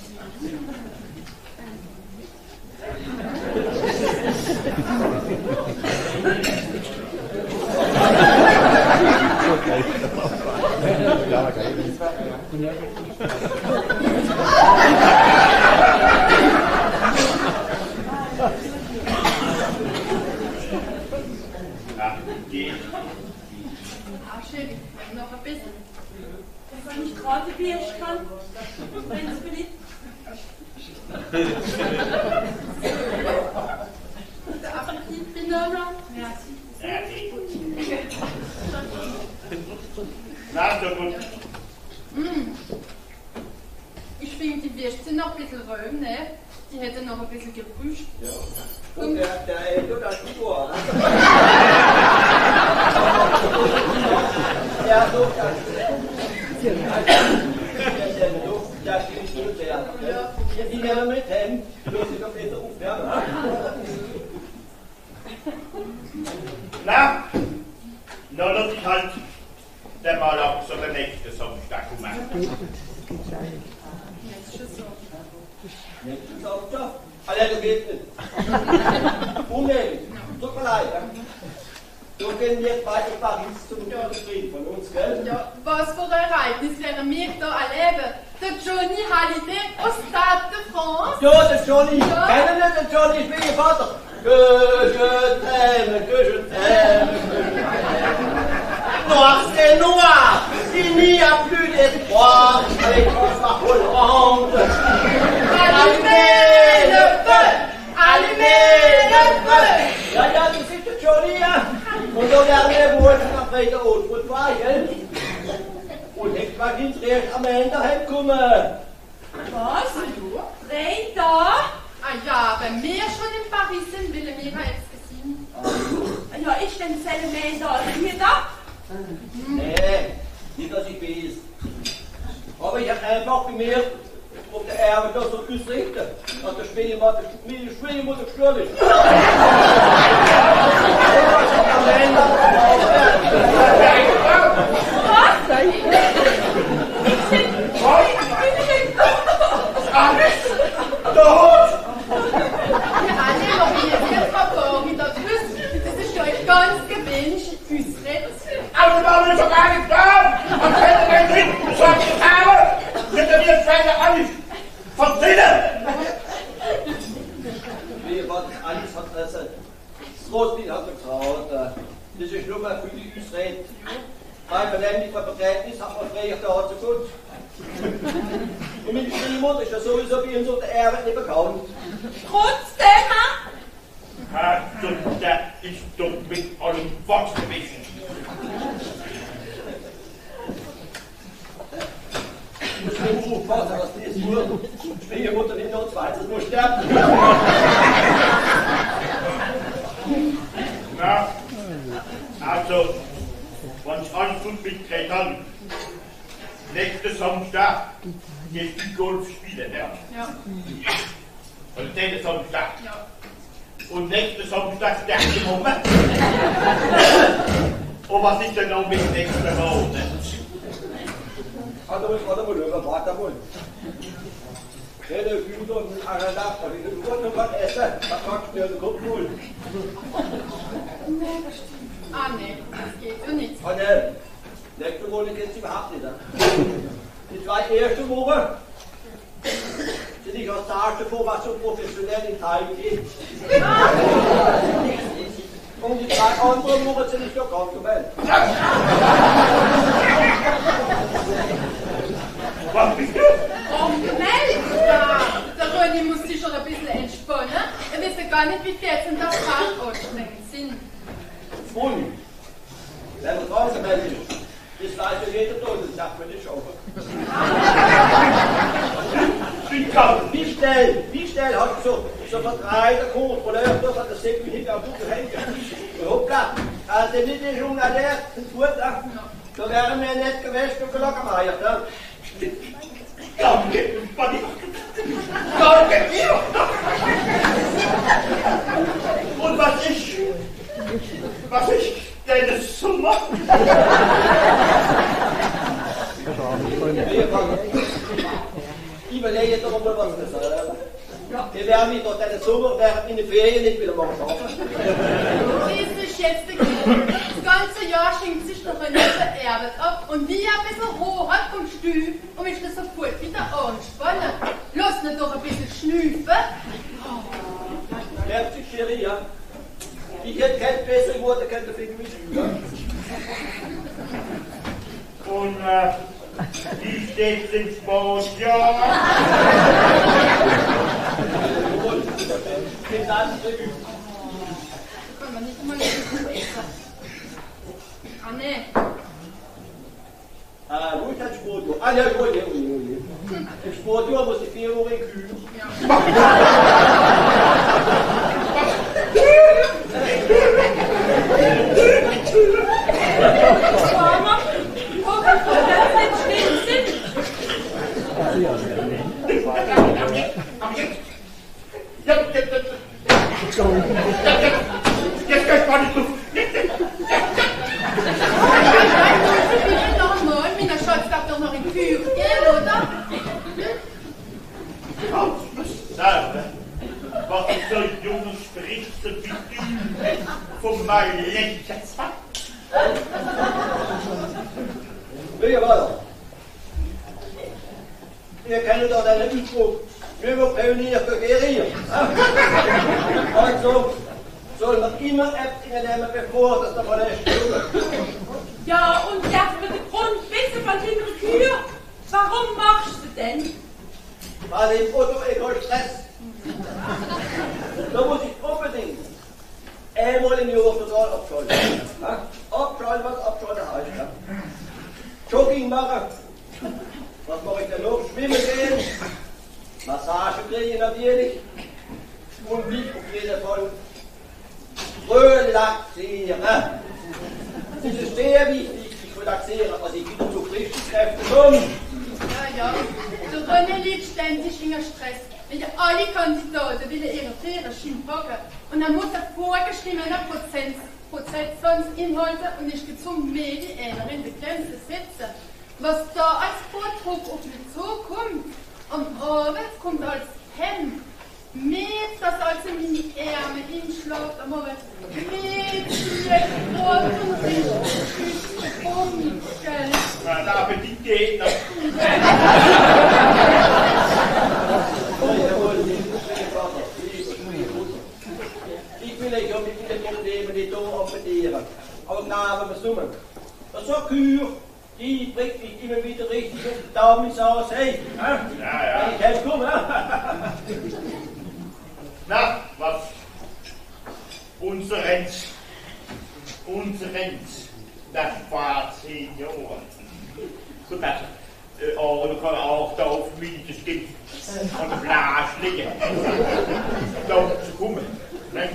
Ja, geht. Ah, schön, noch ein bisschen. Wenn ich gerade Birsch kann, wenn es beliebt. Der Appetit benommen. Merci. Ja, geht. Na, so gut. Mm. Ich finde, die Würste noch ein bisschen röm, ne? Die hätte noch ein bisschen gebrüscht. Ja. Und der, der Eldo, das ist vor. Ja, so, das ist der Duft, das ist nur der. Die werden mit dem, du musst dich doch besser aufwärmen. Na, na, lass ich halt der mal ab, so der nächste Samstag kommen. Jetzt schon so. Nächsten Samstag? Alter, du gehst nicht. Unnötig. Tut mir leid. Du gehen jetzt weiter nach Paris zum Frieden von uns, gell? Ja, was für ein Ereignis werden wir da erleben? Der Johnny Hallyday aus Stade de France. Ja, der Johnny. Ja. Kennen nicht den Johnny, ich bin ihr Vater. Que je t'aime, que je t'aime, que je t'aime. Noir, c'est noir. Il n'y a plus d'espoir. Avec ma Hollande. Allumez le feu. Allumez le feu. Ja, ja, das ist der Johnny, ja. Und so werden wir wohl nach weiter Output fahren, gell? Und jetzt mag ich erst am Ende heimkommen. Was? Dreh da? Ah ja, wenn wir schon in Paris sind, will wir jetzt gesehen. spezielle Mähen da als mir da? Nee, nicht, dass ich weiß. Aber ich habe einfach gemerkt, ob der Erbe das so ausrichten, dass der Schwiegermutter gestört ist. Alles? Der Hund? Ja, nee, aber hier ist jetzt verborgen, das ist ja ein ganz gewöhnliches Ausrede. Also da will ich doch gar nicht da! Und wenn du den hinten sagt, ich habe, wird er mir keine alles verzinnen! Wie was alles hat das Rostin hat getraut. Das ist nur mal für die Ausrede. Weil man nämlich verbreitet ist, hat man früher da zu gut. Und mit der Schwiegermutter ist ja sowieso bei uns unter Erbe nicht bekannt. Trotzdem, Also, der ist doch mit allem Wort gewesen. Ich muss nur aufpassen, dass die nur Schwiegermutter nicht noch zweites muss sterben. Na, also, wenn ich alles gut mitkriegt habe, nächsten Samstag geht die Golf spielen, ja? Ja. Und nächsten Samstag. Ja. Und nächsten Samstag der Moment. Und was ist denn noch mit nächsten Monat? Warte mal, warte mal, warte mal, warte mal. Der Güter und einer Nacht, aber ich will nur was essen, was magst du dir, kommt wohl. Ah, nee, das geht ja nicht. Ah, ne, nächste Woche geht es überhaupt nicht. Die zwei ersten Wochen sind ich aus der vor, was so professionell in Teil geht. Und die drei anderen Wochen sind ich doch ganz gewählt. Was bist du? Oh, Mensch! Ja, der Ronny muss sich schon ein bisschen entspannen. Er weiß ja gar nicht, wie die jetzt in der Fahrt anstrengend sind. Und, wenn man draußen meldet, das weiß ja jeder Tod, das sagt man nicht schaffen. Ich kann. Wie schnell, wie schnell hat so, so Vertreter Kontrolleur, das hat das Segel hinter am Buch hängen. Hoppla, als der nicht ist schon erlebt, den Futter, da wären wir nicht gewesen und gelockermeiert. Danke, Buddy. Danke dir. Und was ich, was ich deine Summe? Überlege doch mal, was das ist. Wir werden mich doch deine Summe während in den Ferien nicht wieder machen schaffen. Das ist jetzt der Grund. Das ganze Jahr schenkt sich noch ein Erbe ab und wie ein bisschen hoch hat vom Stuhl und mich das sofort wieder anspannen. Lass nicht doch ein bisschen schnüffeln. Herzlich, Cherie, ja. Ich hätte kein bessere Worte, könnte finden wie Sie. Und äh, wie steht's im Sport? Ja. Den Satz Können wir nicht mal lesen. Ah, nee. Ah, wo ist das Sportjahr? Ah, ja, gut, ja, ja, ja. Im Sportjahr muss ich vier Uhr in Kühl. Ja. Mama, wo kannst du das nicht stehen sind? Ja, jetzt, jetzt, jetzt kann ich gar nicht so. Normal, meiner Schatz darf doch noch in die Küche gehen, oder? Was sagen? Was ist so junges Sprichse wie du von meinem Ländchen? Wie weiter? Ihr kennt doch deinen Ausdruck. Wir pionieren für Guerilla. Also soll man immer Äpfel nehmen, bevor das davon ist. Ja, und jetzt mit dem Grund wissen von den Kühe. Warum machst du denn? Weil im Auto ich Stress. Da muss ich unbedingt einmal im Jahr total abschalten. Ja? Abschalten, was abschalten heißt. Ja? Jogging machen. Was mache ich denn noch? Schwimmen gehen. Massage kriegen natürlich. Und wie auf jeden Fall. Fröhlich relaxieren. Es ist sehr wichtig, sich relaxieren, also ich wieder zu frischen Kräften kommen. Ja, ja. Der René liegt ständig in Stress. Weil alle Kandidaten will ihre Führerschein packen. Und dann muss er vorgeschriebene Prozent, Prozentsatzinhalte und ist gezwungen, mehr die einer in der Grenze zu setzen. Was da als Vordruck auf mich zukommt, am Abend kommt als Hemd. Mehr das als in meine Ärmel hinschlägt, am Abend mehr zieht, und richtig umgestellt. Na, der Appetit geht noch. Ich will euch ja mit den Problemen nicht hier appetieren. Aber genau, wenn wir summen. Das ist so eine Kür, die bringt mich immer wieder richtig auf den Daumen aus. Hey, ja, ja. Ich helfe kommen. Na, was? Unseren's, unseren's, das war zehn Jahre. Gut, das, äh, oh, du kannst auch da auf mich, das gibt an der Blase liegen. Da zu kommen, ne?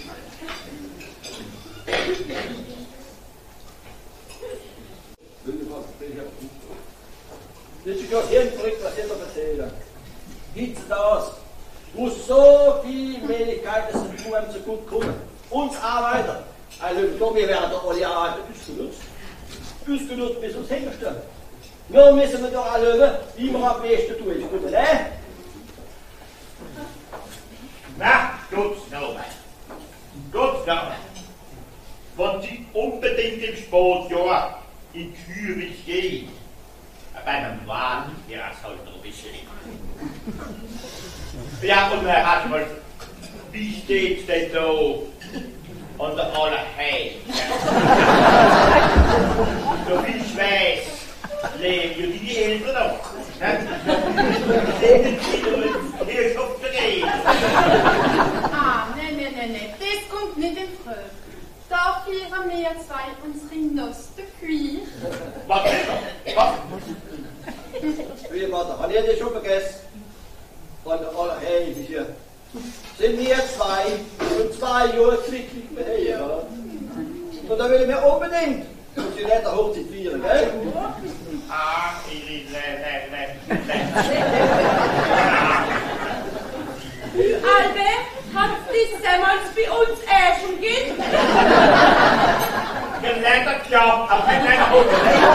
Das ist ja sehr verrückt, was ich da erzähle. Gibt's das? Wo so viele Möglichkeiten sind, um zu gut kommen. Uns Arbeiter, also wir werden doch alle Arbeiter ausgenutzt. Ausgenutzt bis uns Hängerstellen. Nur müssen wir doch alle, wie wir am besten durchkommen, ne? Na, Gott noch. Gott noch. Wenn Sie unbedingt im Sportjahr in Zürich gehen, bei einem Wagen, ja, das halt noch ein bisschen. Ja, und er hat mal, wie steht's denn da an der Allerhei? So viel ich weiß, leben ja die Eltern noch. Sehen Sie nur hier auf der Rede. Ah, ne, ne, ne, ne, das kommt nicht in Frage. Da feiern wir zwei unsere neueste Kühe. Was ist das? Was? Wie war das? Habe ich das schon vergessen? Von der Allerhei ist hier. Sind wir zwei, und zwei Jahre glücklich mit ihr. Und da will ich mir unbedingt, und sie nicht der Hochzeit feiern, gell? Ah, ich le, le, le, le. Albert, hat es damals bei uns auch schon gegeben? Ja, leider klar, aber nicht leider hoch.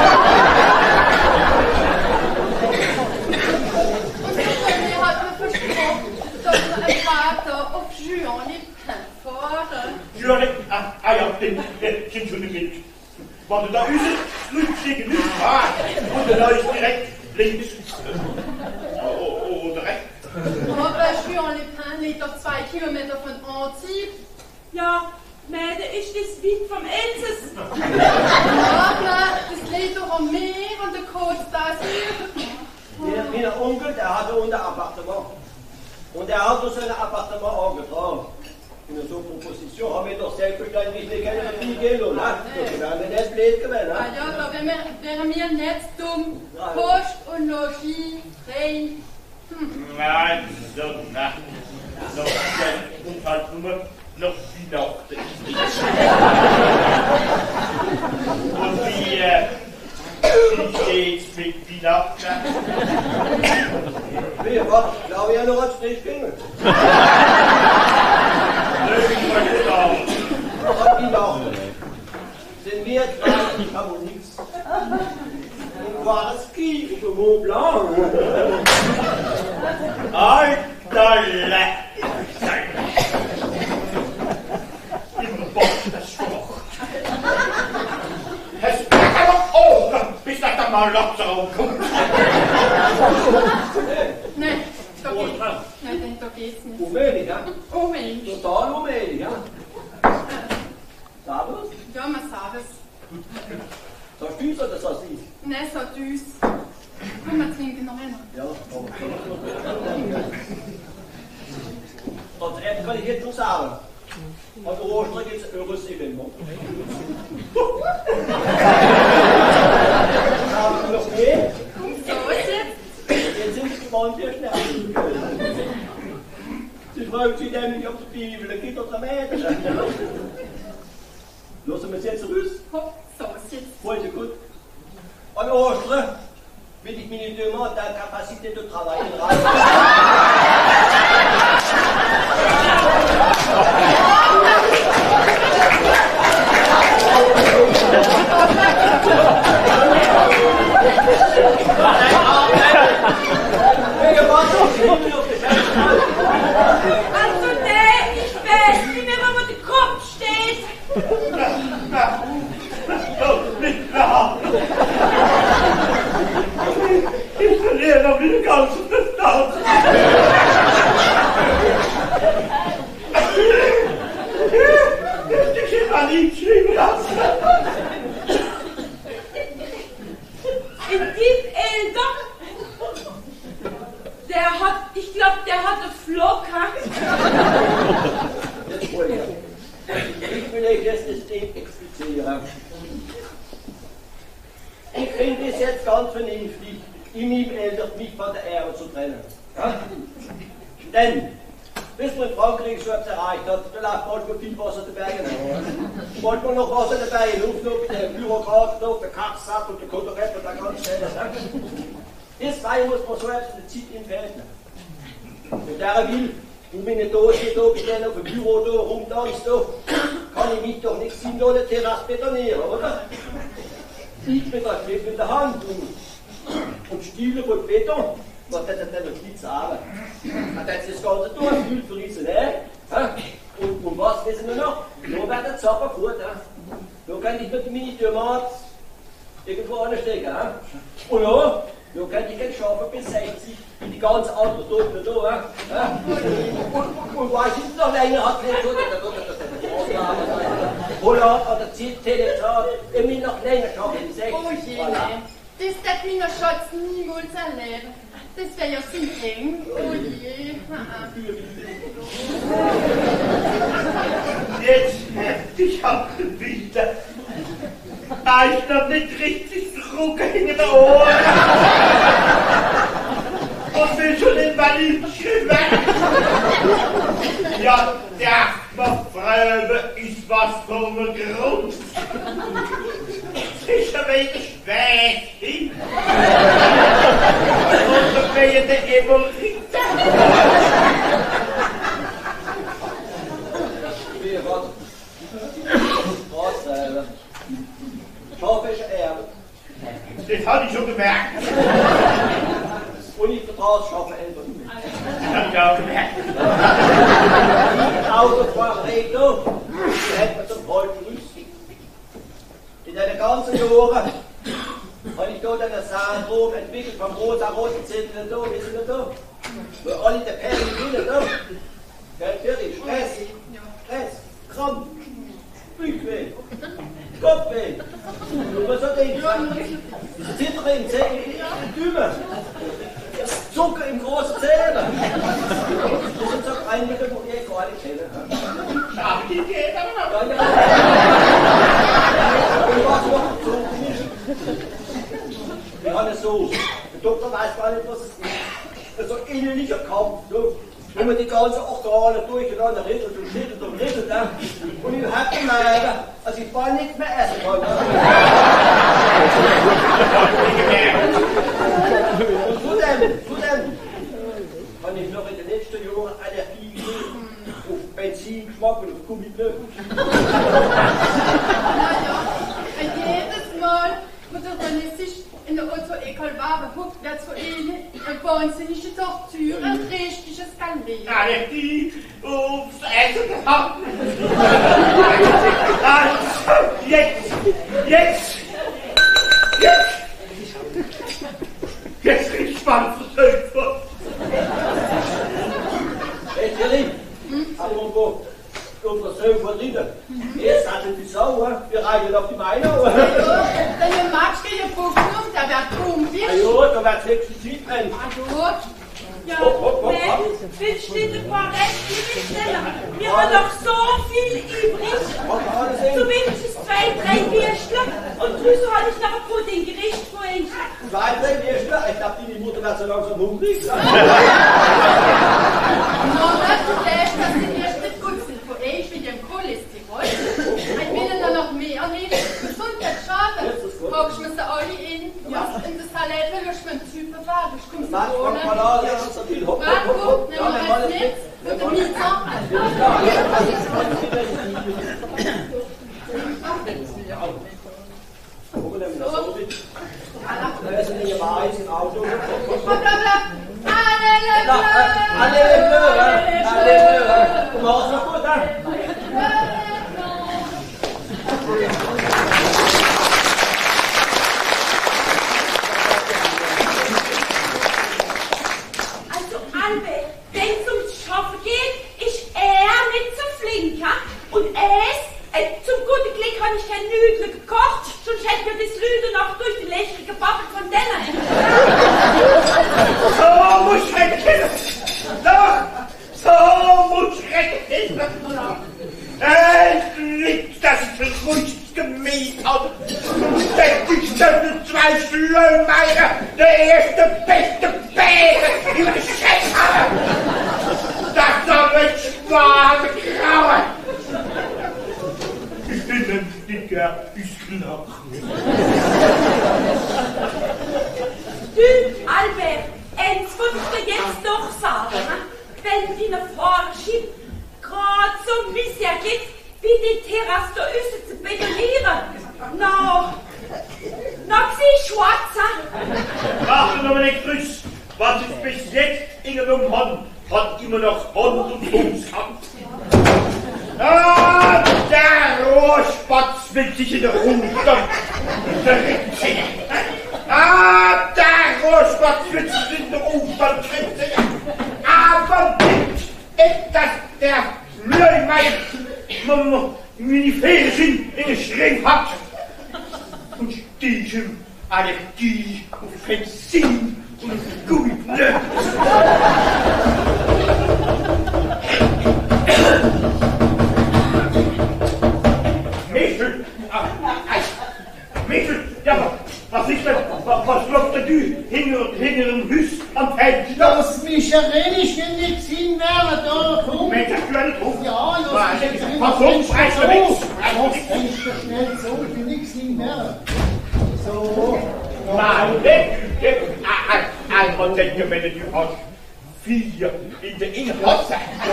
Wir hatten versprochen, dass wir einen Vater auf Juan Lipin fahren. Juan, ah, ah ja, den, den sind schon mit. Wenn du da raus, fliegen nicht fahren, und dann ist direkt links. Oder rechts. Aber Juan Lipin liegt doch zwei Kilometer von Antibes. Ja, Mäde, ist das weit vom Elsass? Aber das liegt doch am Meer und der Côte d'Azur. Mein Onkel, der hatte unter Appartement. Und er hat so ein Appartement angetragen. In so einer Proposition haben wir doch selbstverständlich nicht keine Fliege, oder? Das wäre nicht blöd gewesen, Ah ja, da wären wir, wären wir nicht dumm. Post und Logis, Train. Hm. Nein, so, na, so, und halt nur noch Weihnachten. Und wie, äh, wie steht's mit Weihnachten? Wie, was? Glaube ich ja noch als Strich gingen. Löwen wir da. Und Weihnachten. Sind wir zwei, ich habe wohl nichts. Und war es Ski für Mont Blanc. Alter Leck! Im Bock das Spruch. Es kann doch auch, bis das da mal Lotzer rumkommt. Nein, da geht's nicht. Nein, da geht's nicht. Unmöglich, ja? Oh Mensch. Total unmöglich, ja? Servus? Ja, man sagt es. Sagst du es oder sagst du es? Nein, so düs. Komm, wir trinken noch einmal. Ja, aber sonst etwas kann ich jetzt noch sagen. An Ostern gibt es ein irres Evenement. Haben wir noch mehr? So ist jetzt. Jetzt sind sie gewandt, wie schnell. Sie fragt sich nämlich, ob die Bibel gibt oder mehr. sind wir jetzt raus? Hopp, so ist jetzt. Voll so gut. An Ostern will ich meine Dömer der Kapazität de Travail rein. Also, nee, ich weiß nicht mehr, wo der Kopf steht. Nicht klar. Ich verliere noch wieder ganz verstanden. Ich hätte mal nicht schreiben lassen. Ein Typ älter, der hat, ich glaube, der hat einen Flock, ha? Jetzt voll her. Ich will euch das System explizieren. Ich finde es jetzt ganz vernünftig, in meinem Eltern mich von der Erde zu trennen. Ja? Denn, bis man in Frankreich so etwas erreicht hat, da läuft manchmal viel Wasser der Berge nach. Manchmal noch Wasser dabei, in Luft noch, der Bürokrat noch, der Katzsack und der Kontorett und der ganze Schädel. Deswegen muss man so etwas in der Zeit im Feld nehmen. Wenn der will, und wenn ich da stehe, da bestehen auf dem Büro, da rumtanzt, da, kann ich mich doch nicht sieben Jahre Terrasse betonieren, oder? Ich mit der Schleppe in der Hand und, und Stiele von Beton, was hat er denn noch nicht sagen? Hat er jetzt das Ganze durchgefühlt für diese Nähe? Und, und was wissen wir noch? Nur wird der Zapper gut. Nur kann ich mit meine Tomaten irgendwo anstecken. Und ja, nur kann ich kein Schafen bis sechzig in die ganze andere Doppel da. Und, und weil ich noch länger hat, nicht so, dann wird das nicht Ausgabe. Holland oder Telegram, immer noch länger schaffen, die sechzig. Oh je, ne. Das wird meiner Schatz niemals erleben. Das wäre ja so eng. Oh je. Jetzt heftig auf den Winter. Da ich noch nicht richtig Druck in den Ohren. Und will schon in Berlinchen weg. Ja, der Verfröbe ist was vom Grund. Sicher wegen Schwächen. Und wegen der Evolution. Wie, warte. Ratsäle. Schafe ist Erbe. Das habe ich schon gemerkt. Und ich vertraue das Schafe Eltern nicht. Das habe ich auch gemerkt. Die Autofahrerei da, die hat man zum falschen Rüsten. In den ganzen Jahren habe ich dort eine Saatprobe entwickelt vom rosa-roten Zettel da, wissen Sie da? Wo alle die Perlen drinnen da. Natürlich, Stress, Stress, Krampf, Bauchweh, Kopfweh. Und was hat ich gesagt? Zittern im Zähne, in Dümen. Zucker im großen Zähne. Das sind so einige, die ich gar nicht kenne. Schau, die geht aber noch. Ja, ja. Und was noch so nicht? Wir haben es so. Der Doktor weiß gar nicht, was es ist. Das ist so ein innerlicher Kampf. So. Wenn man die ganzen Organe durcheinander rittelt und schüttelt und rittelt, ja. Und ich hab gemerkt, also ich bald nichts mehr essen kann. Und zudem, zudem, kann ich noch in den letzten Jahren Allergie geben auf Benzin, Geschmack und auf Gummiblätter. Naja, jedes Mal, wo der René in der Auto-Ecole war, behuckt er zu ihnen eine wahnsinnige Tortur, ein richtiges Skandal. Allergie aufs Essen gehabt. Also, jetzt, jetzt, jetzt, jetzt bin ich spannend versöhnt worden. Hey, Thierry, apropos, unsere Söhne von drinnen. Erst hatten die Sau, wir reiten auf die Meinung. Wenn magst du dir gucken, da wird komisch. Na ja, da wird es nächste Zeit brennen. Also, Ja, Hopp, hopp, hopp, nee, hopp. willst du ein paar Reste mitstellen? Wir haben noch so viel übrig. Zumindest zwei, drei Würstler. Und drüben habe ich noch ein Puddinggericht vorhin. Zwei, drei Würstler, ich glaube, die Mutter wird so langsam hungrig. Nur das ist das, dass die erste Gutzen von euch mit dem Cholesterol. Ich will dann noch mehr Was, fang mal an, ja, so viel. Hopp, hopp, hopp, hopp. Ja, nimm mal das mit. Und der Mieter. Gucken wir mal so mit. Da ist nicht mal eins im Auto. Alle Blöre, alle Blöre. Du machst noch gut, dann. Also, Albert, wenn es ums Schaffen geht, ist er nicht so flink, ha? Und es, äh, zum guten Glück habe ich kein Nüdel gekocht, sonst hätte mir das Lüde noch durch die Lächeln gebabbelt von denen. So muss retten! Doch! So muss retten! Endlich das Verlust gemäht hat! Das ist der zwei Schlömeier, der erste beste Bäre im Geschäft hat! Das soll mit Schwaden grauen! Ich bin ein Dicker, ich lach. Du, Albert, eins musst du jetzt doch sagen, ne? Wenn die ne Forschung gerade so Missia gibt, wie die Terrasse da aussen zu betonieren. Na, na, sie schwarz, Warte noch mal nicht grüß. Was ich bis jetzt ingenommen habe, hat immer noch Hand und Fuß gehabt. Ah, der Rohrspatz will sich in der Ruhestand verritzen. Ah, der Rohrspatz will sich in der Ruhestand verritzen. Aber nicht etwas der Blödmeier, meine Fersen in den Schrein hat. Und diesem Allergie auf Benzin und auf Gute. Michel! Ah, Michel! Ja, was ist denn? Was, was glaubt denn du hinter, hinter dem Hüss am Fenster? Das Micherenischen nicht sehen werden, da komm. Mensch, hast du einen drauf? Ja, Was? das ist Pass auf, reiß dir weg! Das Fenster schnell so, ich will nichts sehen werden. So. Meine Güte! Einmal denken, wenn du hast vier in der Innenhose.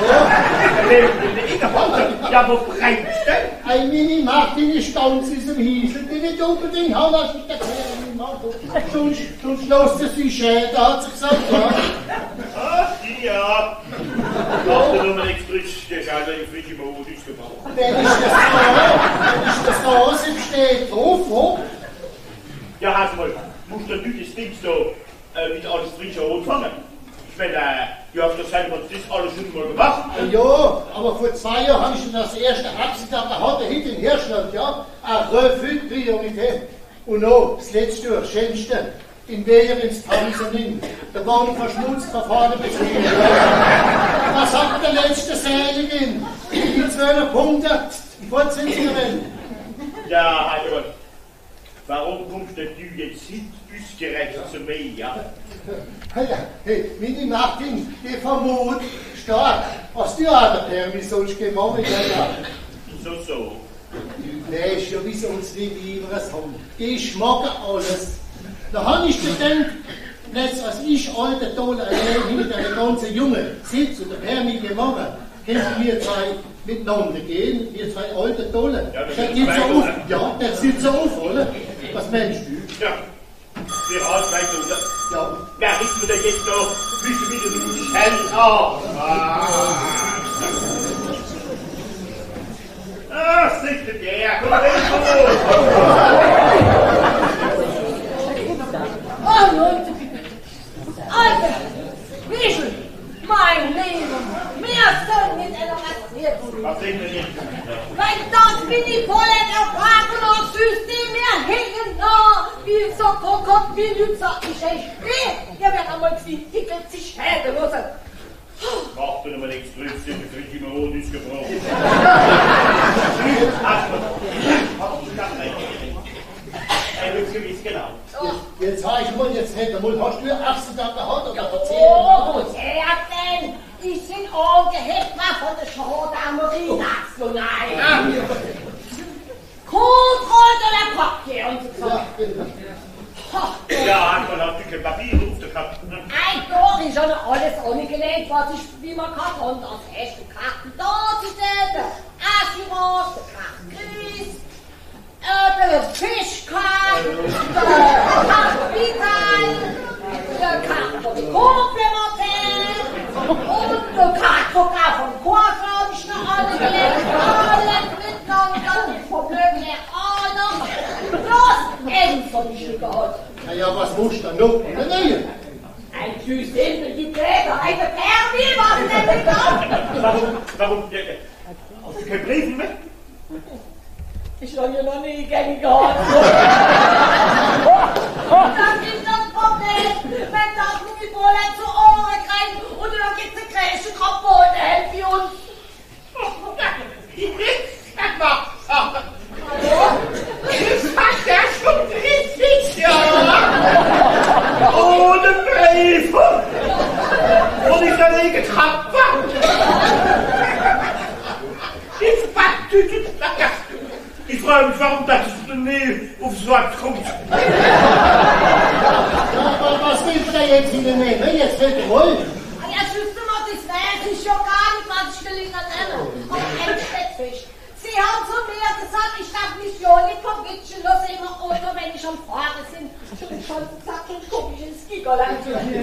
In der Innenhose? Ja, wo brennst du? Ein Mini-Martin ist ganz in diesem Hiesel, die nicht unbedingt haben, was ich erklären will. Sonst, sonst lässt er sich schäden, hat sie gesagt, ja. Ach ja. Mach dir nur mal nichts frisch, der ist also in frische Mode gebraucht. Wenn ich das so, wenn ich das so ausstehe, drauf, wo? Ja, hast mal, musst du natürlich das Ding so äh, mit alles frisch anfangen. Ich meine, äh, du hast das selber das alles schon mal gemacht. Ja, aber vor zwei Jahren habe ich schon das erste Accident gehabt, da hinten in Hirschland, ja. Eine Refit-Priorität. Und noch, das letzte, das schönste, in Weyer ins Tanzerling. Da war ein verschmutzter Fahrer betrieben. Was sagt der letzte Seligin? Die zwölf Punkte, die Vorzinsgerin. Ja, also, warum kommst denn du jetzt hin, ausgerechnet zu mir, ja? Ja, hey, Mini Martin, die vermutet stark, was du an der Permi sollst gemacht ja. So, so. Du weißt ja, wie sie uns nicht lieber haben. Die schmecken alles. Da habe ich gedacht, jetzt als ich alter Tolle allein hinter der ganzen Junge sitze und der Permi gemacht, können wir zwei miteinander gehen, wir zwei alte Tolle. Ja, das der ist geht so zwei, auf, oder? ja, der sitzt so auf, oder? Was meinst du? Ja. Wir haben weiter, oder? Ja. Wer richten wir denn jetzt noch? Müssen wir wieder mit dem Schell auf. Ah, sicher der. Komm mal Oh, Leute, Alter, Michel, mein Leben, mir soll mit einer Rasiert. was sind wir jetzt? Weil das bin ich voll in der Frage und System mehr hängen da, wie so kommt, wie du sagst, ich echt weh. Ja, wer einmal gesehen, die wird sich schäden müssen. Mach dir nochmal nichts drüber, sind wir frisch im Rot ist gebrochen. Hast du, hast du das recht? Er wird gewiss genau. Jetzt sag ich mal, jetzt hätte mal, hast du Accident gehabt oder erzähl Oh, mal? sehr denn, ich bin angehebt von der Gendarmerie national. Kontrolle der Papier und so. Ja, genau. Ha, Ja, hast du, hast du kein Papier auf der Kappe? Ein nicht, was ich, wie man kann. Und das hast du Karten da zu sehen. Assurance, Kartenkreis, äh, der Fischkarten, der Kapital, der Karten von der Komplementär und der Karten sogar von Kurve, ich noch alle gelegt, alle miteinander, das Problem her, alle, bloß eins von die Stücke hat. Na ja, was musst du noch unternehmen? Ein Süßhimmel, die Träger, eine Perli, was denn nicht auf? Warum, warum, äh, hast du keinen Brief mehr? Ich habe ja noch nie gängig gehabt. Das ist das Problem, wenn das Gummibolle zu Ohren kriegt und dann gibt es eine Kräsche kaputt, helft ihr uns. Das hat er schon richtig, ja! Ohne Brief! Und ich dann nie getrabt war! Ich backte, ich frage mich, warum das nie aufs Wort kommt. Aber was willst du jetzt hinnehmen? Jetzt wird wohl. Ja, schüsse mal, das weiß ich ja gar nicht, was ich will Ihnen nennen. Und ein Steckfisch. Sie haben zu mir gesagt, ich darf nicht Joli vom Witschen los immer Auto, wenn ich am Fahren sind. Und schon gesagt, und guck ich ins Gigerland.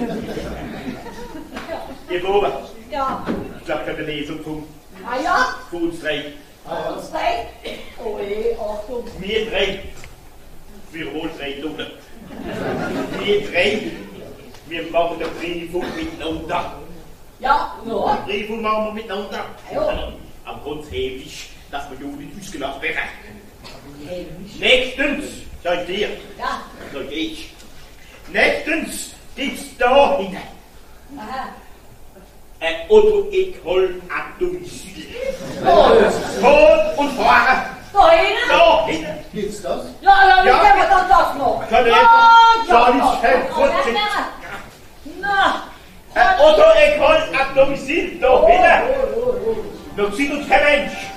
Ihr Bober, Ja. ich glaube, ich habe eine Lesung vom Ah ja? von uns drei. Uns drei? Oh je, Achtung. Wir drei. Wir wohl drei Dumme. Wir drei. Wir machen den Briefung miteinander. Ja, no. Den Briefung machen wir miteinander. Ja. Aber ganz heimlich, dass wir ja nicht ausgelacht werden. Nächstens, sag dir, Ja. sag ich, nächstens gibt's da hinten Aha. ein Auto-Ecole à domicile. Oh. Fahren und fahren. Da hinten? Da hinten. Gibt's das? Ja, ja, wie Ja. können wir dann das noch? Kann ich- Ja, soll ich ja, schnell ja, kurz- ja, ja. Na. Ein Auto-Ecole à domicile, da hinten. Noch sieht uns kein Mensch.